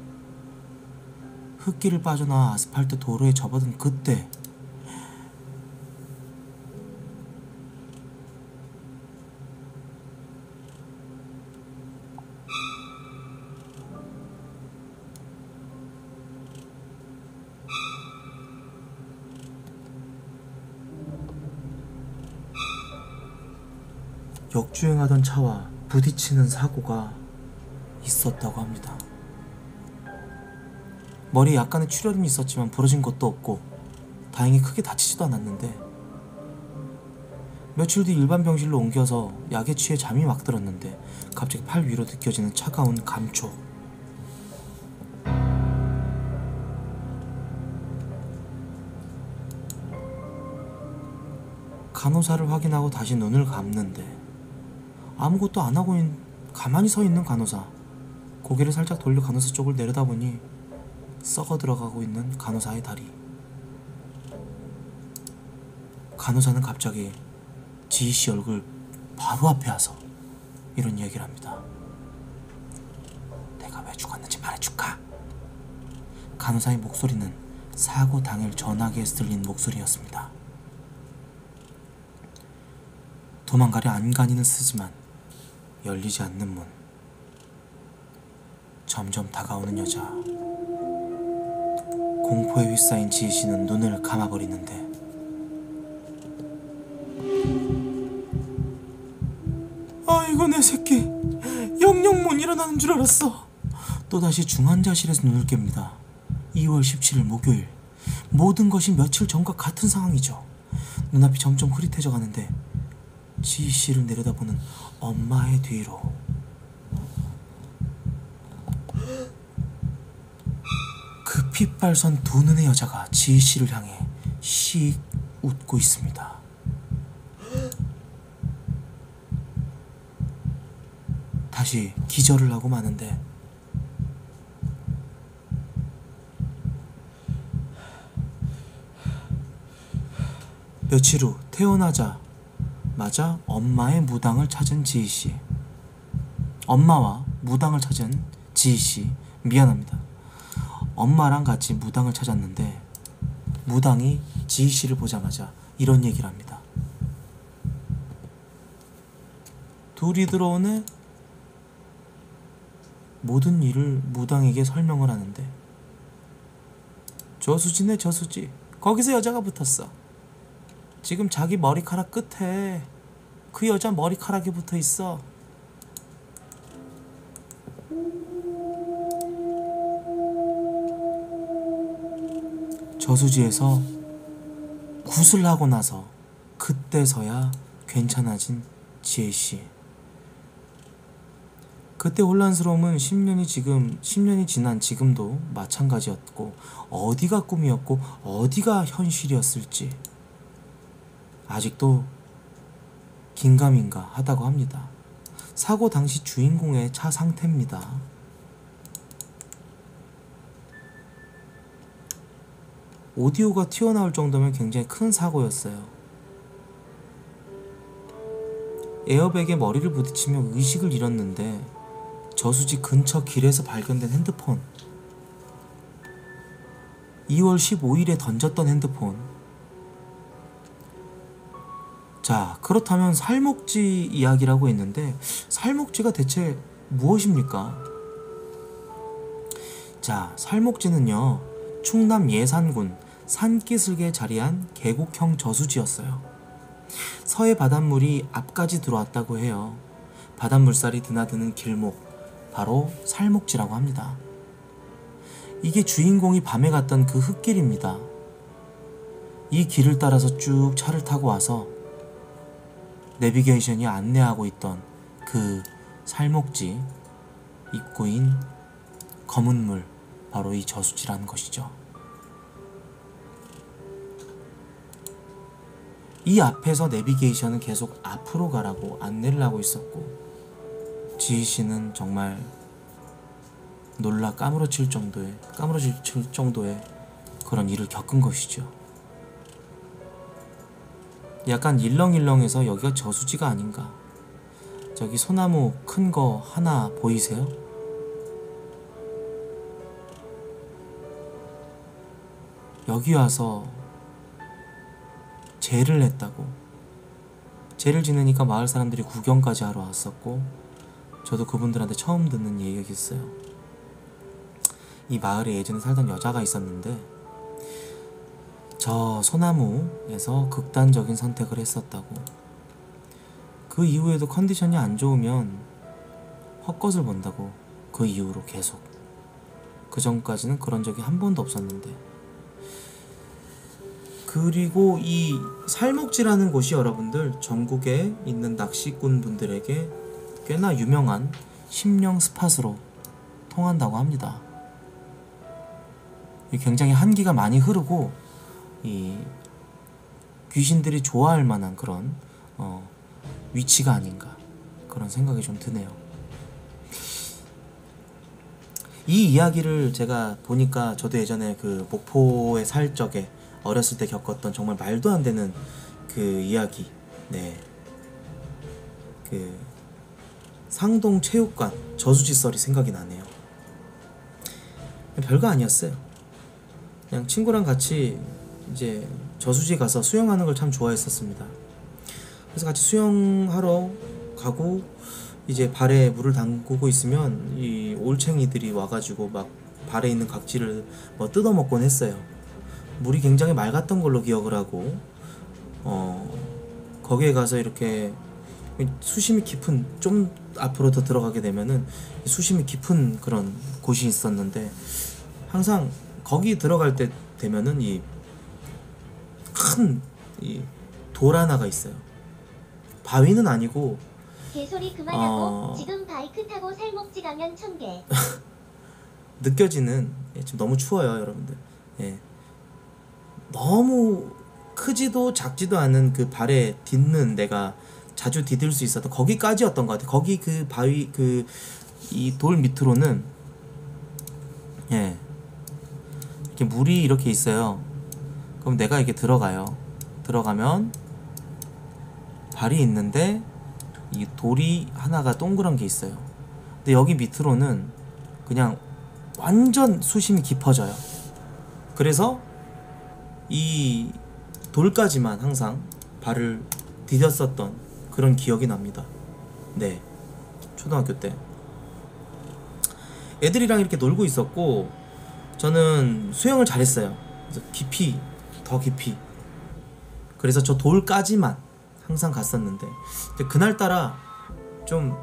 흙길을 빠져나와 아스팔트 도로에 접어든 그때 역주행하던 차와 부딪히는 사고가 있었다고 합니다. 머리에 약간의 출혈은 있었지만 부러진 것도 없고 다행히 크게 다치지도 않았는데, 며칠 뒤 일반 병실로 옮겨서 약에 취해 잠이 막 들었는데 갑자기 팔 위로 느껴지는 차가운 감촉. 간호사를 확인하고 다시 눈을 감는데 아무것도 안 하고 가만히 서 있는 간호사. 고개를 살짝 돌려 간호사 쪽을 내려다보니 썩어 들어가고 있는 간호사의 다리. 간호사는 갑자기 지희씨 얼굴 바로 앞에 와서 이런 이야기를 합니다. 내가 왜 죽었는지 말해줄까? 간호사의 목소리는 사고 당일 전화기에서 들린 목소리였습니다. 도망가려 안간히는 쓰지만 열리지 않는 문. 점점 다가오는 여자. 공포에 휩싸인 지희씨는 눈을 감아버리는데 아이고 내 새끼, 영영 못 일어나는 줄 알았어. 또다시 중환자실에서 눈을 깹니다. 2월 17일 목요일. 모든 것이 며칠 전과 같은 상황이죠. 눈앞이 점점 흐릿해져 가는데 지희씨를 내려다보는 엄마의 뒤로 그 핏발선 두 눈의 여자가 지희씨를 향해 씩 웃고 있습니다. 다시 기절을 하고 마는데 며칠 후 태어나자마자 엄마의 무당을 찾은 지희씨. 엄마와 무당을 찾은 지희씨, 미안합니다. 엄마랑 같이 무당을 찾았는데 무당이 지희씨를 보자마자 이런 얘기를 합니다. 둘이 들어오네? 모든 일을 무당에게 설명을 하는데 저수지네 저수지. 거기서 여자가 붙었어. 지금 자기 머리카락 끝에 그 여자 머리카락이 붙어 있어. 저수지에서 굿을 하고 나서 그때서야 괜찮아진 지혜씨. 그때 혼란스러움은 10년이 지난 지금도 마찬가지였고 어디가 꿈이었고 어디가 현실이었을지 아직도 긴가민가 하다고 합니다. 사고 당시 주인공의 차 상태입니다. 오디오가 튀어나올 정도면 굉장히 큰 사고였어요. 에어백에 머리를 부딪히며 의식을 잃었는데 저수지 근처 길에서 발견된 핸드폰, 2월 15일에 던졌던 핸드폰. 자, 그렇다면 살목지 이야기라고 했는데 살목지가 대체 무엇입니까? 자, 살목지는요, 충남 예산군 산기슭에 자리한 계곡형 저수지였어요. 서해 바닷물이 앞까지 들어왔다고 해요. 바닷물살이 드나드는 길목, 바로 살목지라고 합니다. 이게 주인공이 밤에 갔던 그 흙길입니다. 이 길을 따라서 쭉 차를 타고 와서 내비게이션이 안내하고 있던 그 살목지 입구인 검은물 바로 이 저수지라는 것이죠. 이 앞에서 내비게이션은 계속 앞으로 가라고 안내를 하고 있었고, 지희씨는 정말 놀라 까무러칠 정도의 그런 일을 겪은 것이죠. 약간 일렁일렁해서 여기가 저수지가 아닌가. 저기 소나무 큰 거 하나 보이세요? 여기 와서 제를 했다고. 제를 지내니까 마을 사람들이 구경까지 하러 왔었고, 저도 그분들한테 처음 듣는 얘기였어요. 이 마을에 예전에 살던 여자가 있었는데 저 소나무에서 극단적인 선택을 했었다고. 그 이후에도 컨디션이 안 좋으면 헛것을 본다고. 그 이후로 계속. 그 전까지는 그런 적이 한 번도 없었는데. 그리고 이 살목지라는 곳이 여러분들 전국에 있는 낚시꾼 분들에게 꽤나 유명한 심령 스팟으로 통한다고 합니다. 굉장히 한기가 많이 흐르고 이 귀신들이 좋아할 만한 그런 위치가 아닌가, 그런 생각이 좀 드네요. 이 이야기를 제가 보니까 저도 예전에 그 목포에 살 적에 어렸을 때 겪었던 정말 말도 안 되는 그 이야기, 네, 그 상동 체육관 저수지 썰이 생각이 나네요. 별거 아니었어요. 그냥 친구랑 같이 이제 저수지 가서 수영하는 걸 참 좋아했었습니다. 그래서 같이 수영하러 가고 이제 발에 물을 담그고 있으면 이 올챙이들이 와가지고 막 발에 있는 각질을 뭐 뜯어먹곤 했어요. 물이 굉장히 맑았던 걸로 기억을 하고 거기에 가서 이렇게 수심이 깊은, 좀 앞으로 더 들어가게 되면은 수심이 깊은 그런 곳이 있었는데, 항상 거기 들어갈 때 되면은 이 큰 이 돌 하나가 있어요. 바위는 아니고 개소리 그만하고 지금 바이크 타고 살목지 가면 1000개. 느껴지는, 지금 너무 추워요 여러분들. 예. 너무 크지도 작지도 않은 그 발에 딛는, 내가 자주 디딜 수 있었던 거기까지였던 것 같아요. 거기 그 바위, 그 이 돌 밑으로는 예, 이렇게 물이 이렇게 있어요. 그럼 내가 이렇게 들어가면 발이 있는데 이 돌이 하나가 동그란 게 있어요. 근데 여기 밑으로는 그냥 완전 수심이 깊어져요. 그래서 이 돌까지만 항상 발을 디뎠었던 그런 기억이 납니다. 네, 초등학교 때 애들이랑 이렇게 놀고 있었고, 저는 수영을 잘했어요. 그래서 더 깊이, 그래서 저 돌까지만 항상 갔었는데, 그날따라 좀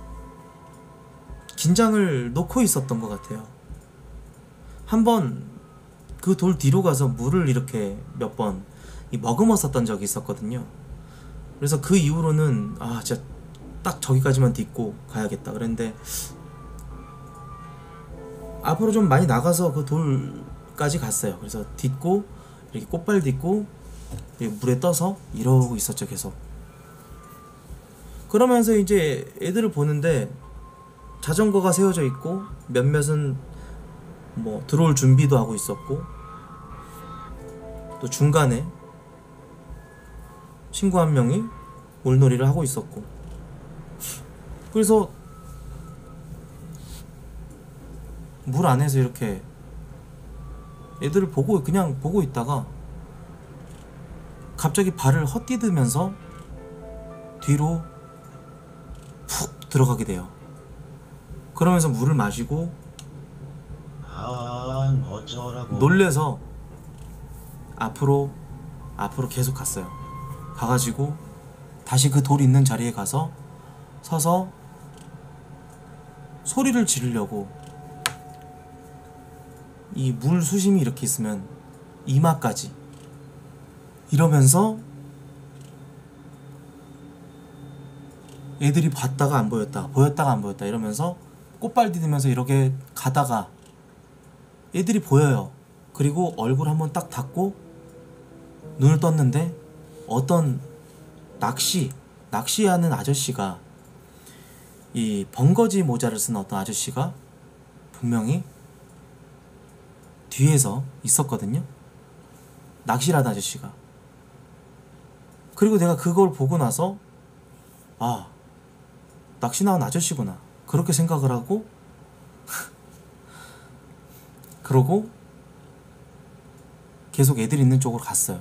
긴장을 놓고 있었던 것 같아요. 한번 그 돌 뒤로 가서 물을 이렇게 몇 번 머금었었던 적이 있었거든요. 그래서 그 이후로는 진짜 딱 저기까지만 딛고 가야겠다 그랬는데, 앞으로 좀 많이 나가서 그 돌까지 갔어요. 그래서 딛고 이렇게 꽃발 딛고 물에 떠서 이러고 있었죠, 계속. 그러면서 이제 애들을 보는데 자전거가 세워져 있고 몇몇은 뭐 들어올 준비도 하고 있었고, 또 중간에 친구 한 명이 물놀이를 하고 있었고, 그래서 물 안에서 이렇게 애들을 그냥 보고 있다가 갑자기 발을 헛디디면서 뒤로 푹 들어가게 돼요. 그러면서 물을 마시고 어쩌라고. 놀래서 앞으로 계속 갔어요. 가가지고 다시 그 돌 있는 자리에 가서 서서 소리를 지르려고, 이 물 수심이 이렇게 있으면 이마까지, 이러면서 애들이 봤다가 안 보였다, 보였다가 안 보였다 이러면서 꽃발 디디면서 이렇게 가다가 애들이 보여요. 그리고 얼굴 한번 딱 닫고 눈을 떴는데 어떤 낚시하는 아저씨가, 이 번거지 모자를 쓴 어떤 아저씨가 분명히 뒤에서 있었거든요. 낚시를 하는 아저씨가. 그리고 내가 그걸 보고 나서 아, 낚시 나온 아저씨구나, 그렇게 생각을 하고 그러고 계속 애들 있는 쪽으로 갔어요.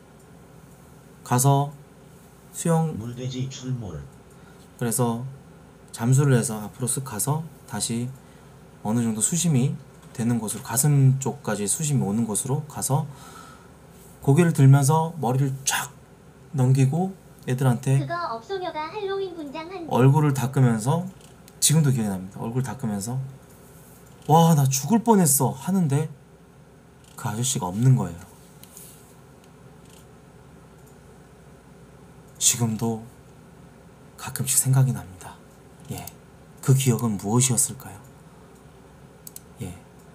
가서 수영, 물돼지 출몰. 그래서 잠수를 해서 앞으로 쓱 가서 다시 어느 정도 수심이 되는 곳으로, 가슴 쪽까지 수심이 오는 곳으로 가서 고개를 들면서 머리를 쫙 넘기고 애들한테 그거 업소녀가 할로윈 분장한 얼굴을 닦으면서, 지금도 기억이 납니다. 얼굴 닦으면서 와, 나 죽을 뻔했어 하는데 그 아저씨가 없는 거예요. 지금도 가끔씩 생각이 납니다. 예, 그 기억은 무엇이었을까요? 예,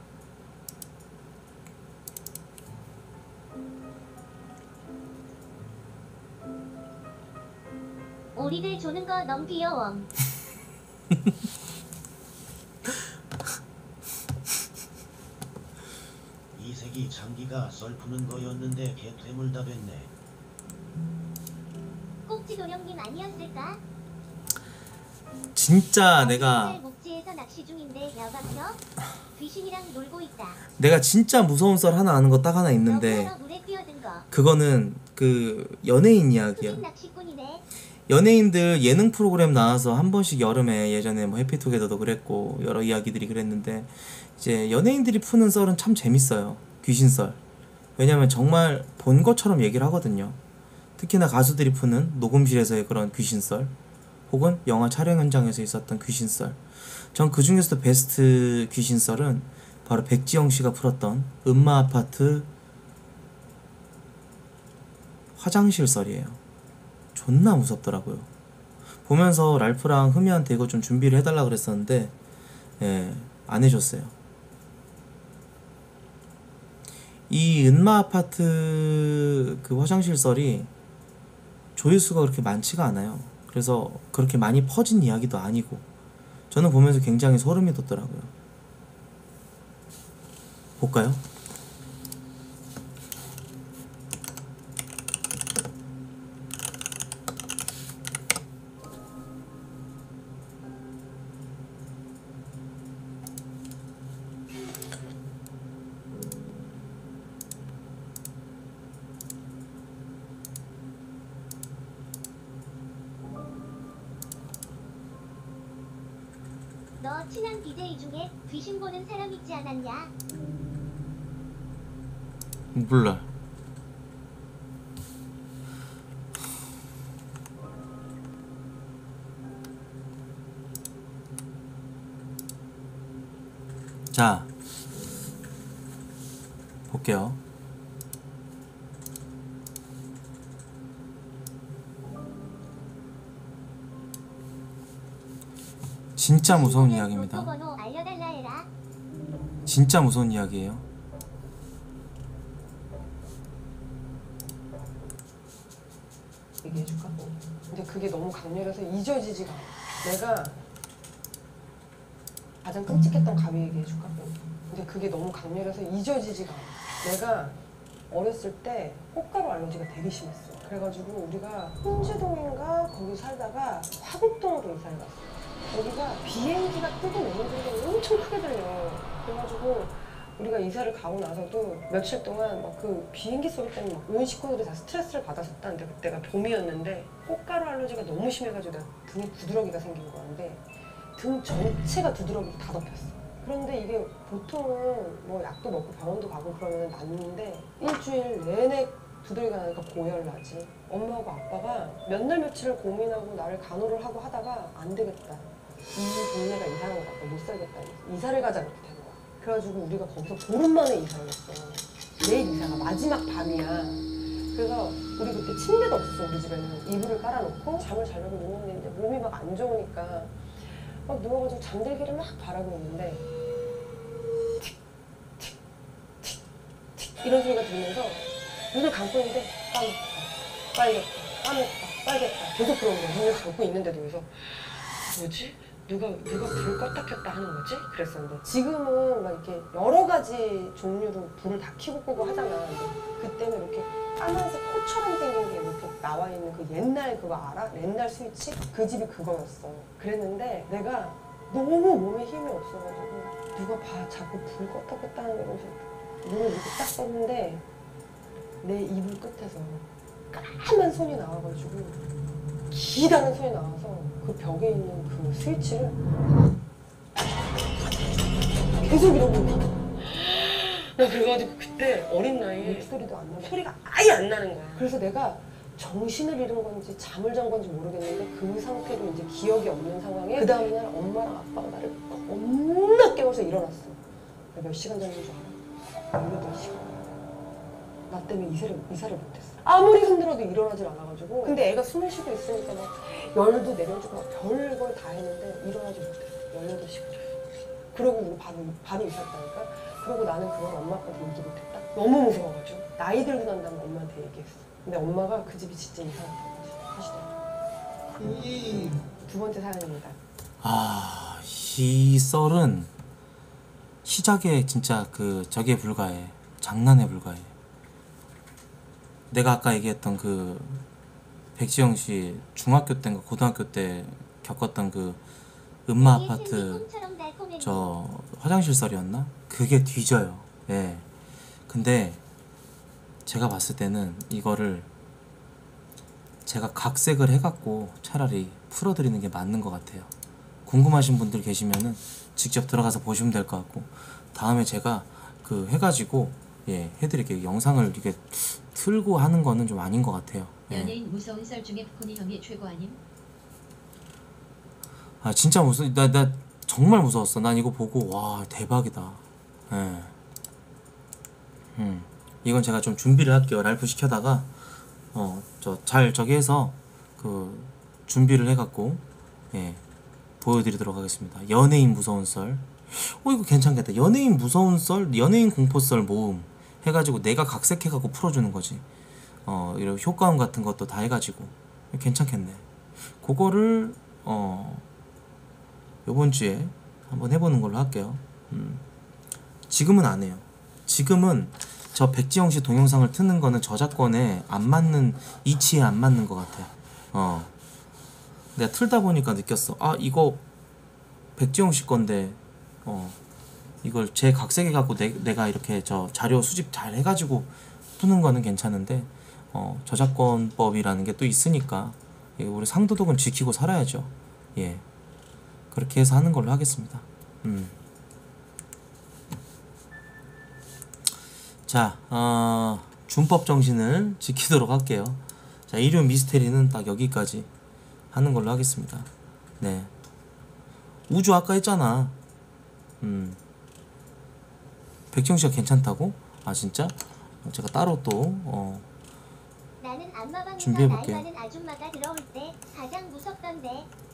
오리들 조는 거 너무 귀여워. 이색이 장기가 썰 푸는 거였는데 개 퇴물다 됐네. 꼭지도령님 아니었을까? 진짜 내가 목지에서 낚시 중인데 여각혀? 귀신이랑 놀고 있다. 내가 진짜 무서운 썰 하나 아는 거 딱 하나 있는데, 너무나 물에 뛰어든 거. 그거는 그 연예인 이야기야. 흑인 낚시꾼이네. 연예인들 예능 프로그램 나와서 한 번씩 여름에, 예전에 뭐 해피투게더도 그랬고 여러 이야기들이 그랬는데, 이제 연예인들이 푸는 썰은 참 재밌어요. 귀신 썰. 왜냐면 정말 본 것처럼 얘기를 하거든요. 특히나 가수들이 푸는 녹음실에서의 그런 귀신 썰, 혹은 영화 촬영 현장에서 있었던 귀신 썰. 전 그 중에서도 베스트 귀신 썰은 바로 백지영 씨가 풀었던 음마 아파트 화장실 썰이에요. 존나 무섭더라고요. 보면서 랄프랑 흠이한테 이거 좀 준비를 해달라 그랬었는데, 예, 안 해줬어요. 이 은마 아파트 그 화장실 썰이 조회수가 그렇게 많지가 않아요. 그래서 그렇게 많이 퍼진 이야기도 아니고, 저는 보면서 굉장히 소름이 돋더라고요. 볼까요? 너 친한 BJ 중에 귀신 보는 사람 있지 않았냐? 몰라. 자, 볼게요. 진짜 무서운 이야기입니다. 번호 알려달라 해라. 진짜 무서운 이야기예요. 얘기해줄까? 근데 그게 너무 강렬해서 잊어지지가 않아. 내가 가장 끔찍했던 가위 얘기해줄까? 근데 그게 너무 강렬해서 잊어지지가 않아. 내가 어렸을 때 꽃가루 알러지가 되게 심했어. 그래가지고 우리가 홍지동인가 거기 살다가 화곡동으로 이사를 갔어. 여기가 비행기가 뜨고 내는 소리가 엄청 크게 들려. 그래가지고 우리가 이사를 가고 나서도 며칠 동안 막 그 비행기 소리 때문에 막 온 식구들이 다 스트레스를 받았었다는데, 그때가 봄이었는데 꽃가루 알러지가 너무 심해가지고 내가 등에 부드러기가 생긴 거였는데 등 전체가 두드러기로 다 덮였어. 그런데 이게 보통은 뭐 약도 먹고 병원도 가고 그러면 낫는데 일주일 내내 두드러기가 나니까 고열나지. 엄마하고 아빠가 몇 날 며칠을 고민하고 나를 간호를 하고 하다가 안 되겠다. 이 동네가 이사를 가고 못 살겠다. 이사를 가자 그렇게 된 거야. 그래가지고 우리가 거기서 보름 만에 이사를 했어. 내일 이사가 마지막 밤이야. 그래서 우리 그때 침대도 없었어. 우리 집에는 이불을 깔아놓고 잠을 자려고 누웠는데 이제 몸이 막 안 좋으니까 막 누워가지고 잠들기를 막 바라고 있는데 틱, 틱, 이런 소리가 들리면서 눈을 감고 있는데 빨겠다, 까먹다, 빨겠다 계속 그런 거야. 눈을 감고 있는데도. 그래서 뭐지? 누가 불 껐다 켰다 하는 거지? 그랬었는데 지금은 막 이렇게 여러 가지 종류로 불을 다 켜고 끄고 하잖아. 근데 그때는 이렇게 까만색 코처럼 생긴 게 이렇게 나와 있는 그 옛날 그거 알아? 옛날 스위치? 그 집이 그거였어. 그랬는데 내가 너무 몸에 힘이 없어가지고 누가 자꾸 불 껐다 켰다 하는 거면서 눈을 이렇게 딱 떴는데 내 이불 끝에서 까만 손이 나와가지고 기다란 손이 나와서 그 벽에 있는 그 스위치를 계속 이러고 있는 거야. 나 그래가지고 그때 어린 나이에 목소리도 안 나고 소리가 아예 안 나는 거야. 그래서 내가 정신을 잃은 건지 잠을 잔 건지 모르겠는데 그 상태로 이제 기억이 없는 상황에 그 다음날 엄마랑 아빠가 나를 겁나 깨워서 일어났어. 내가 몇 시간 잤는 줄 알아? 18시간. 나 때문에 이사를 못했어. 아무리 흔들어도 일어나질 않아가지고. 근데 애가 숨을 쉬고 있으니까 막 열도 내려주고 막 별걸 다 했는데 일어나지 못했어. 18시간 잤어. 그러고 우리 반이 이사했다니까. 그러고 나는 그걸 엄마 아빠한테 얘기 못했다. 너무 무서워가지고. 나이 들고 난 다음에 엄마한테 얘기했어. 근데 엄마가 그 집이 진짜 이상하다고 하시더라고. 두 번째 사연입니다. 아, 이 썰은 시작에 진짜 저게 불과해. 장난에 불과해. 내가 아까 얘기했던 그 백지영 씨 중학교 때인가 고등학교 때 겪었던 그 음마 아파트 저 화장실 썰이었나? 그게 뒤져요. 예. 근데 제가 봤을 때는 이거를 제가 각색을 해갖고 차라리 풀어드리는 게 맞는 것 같아요. 궁금하신 분들 계시면은 직접 들어가서 보시면 될 것 같고, 다음에 제가 해가지고 예 해드릴게요. 영상을 이렇게 틀고 하는 거는 좀 아닌 것 같아요. 예. 연예인 무서운 썰 중에 푸코니 형이 최고 아님? 아 진짜 나 정말 무서웠어. 난 이거 보고 와 대박이다. 예. 이건 제가 좀 준비를 할게요. 랄프 시켜다가 저기 해서 준비를 해갖고 예 보여드리도록 하겠습니다. 연예인 무서운 썰. 이거 괜찮겠다. 연예인 무서운 썰, 연예인 공포 썰 모음 해가지고 내가 각색해갖고 풀어주는 거지. 이런 효과음 같은 것도 다 해가지고 괜찮겠네. 그거를 요번 주에 한번 해보는 걸로 할게요. 지금은 안 해요. 지금은 저 백지영 씨 동영상을 트는 거는 저작권에 안 맞는, 이치에 안 맞는 것 같아. 내가 틀다 보니까 느꼈어. 아 이거 백지영 씨 건데 이걸 제 각색해갖고 내가 이렇게 저 자료 수집 잘 해가지고 푸는 거는 괜찮은데 저작권법이라는 게 또 있으니까 우리 상도덕은 지키고 살아야죠. 예, 그렇게 해서 하는 걸로 하겠습니다. 자, 준법 정신을 지키도록 할게요. 자, 일요 미스테리는 딱 여기까지 하는 걸로 하겠습니다. 네. 우주 아까 했잖아. 백지영 씨가 괜찮다고? 아 진짜? 제가 따로 또 나는 안마방에서 나이 준비해볼게요. 많은 아줌마가 들어올 때 가장 무섭던데.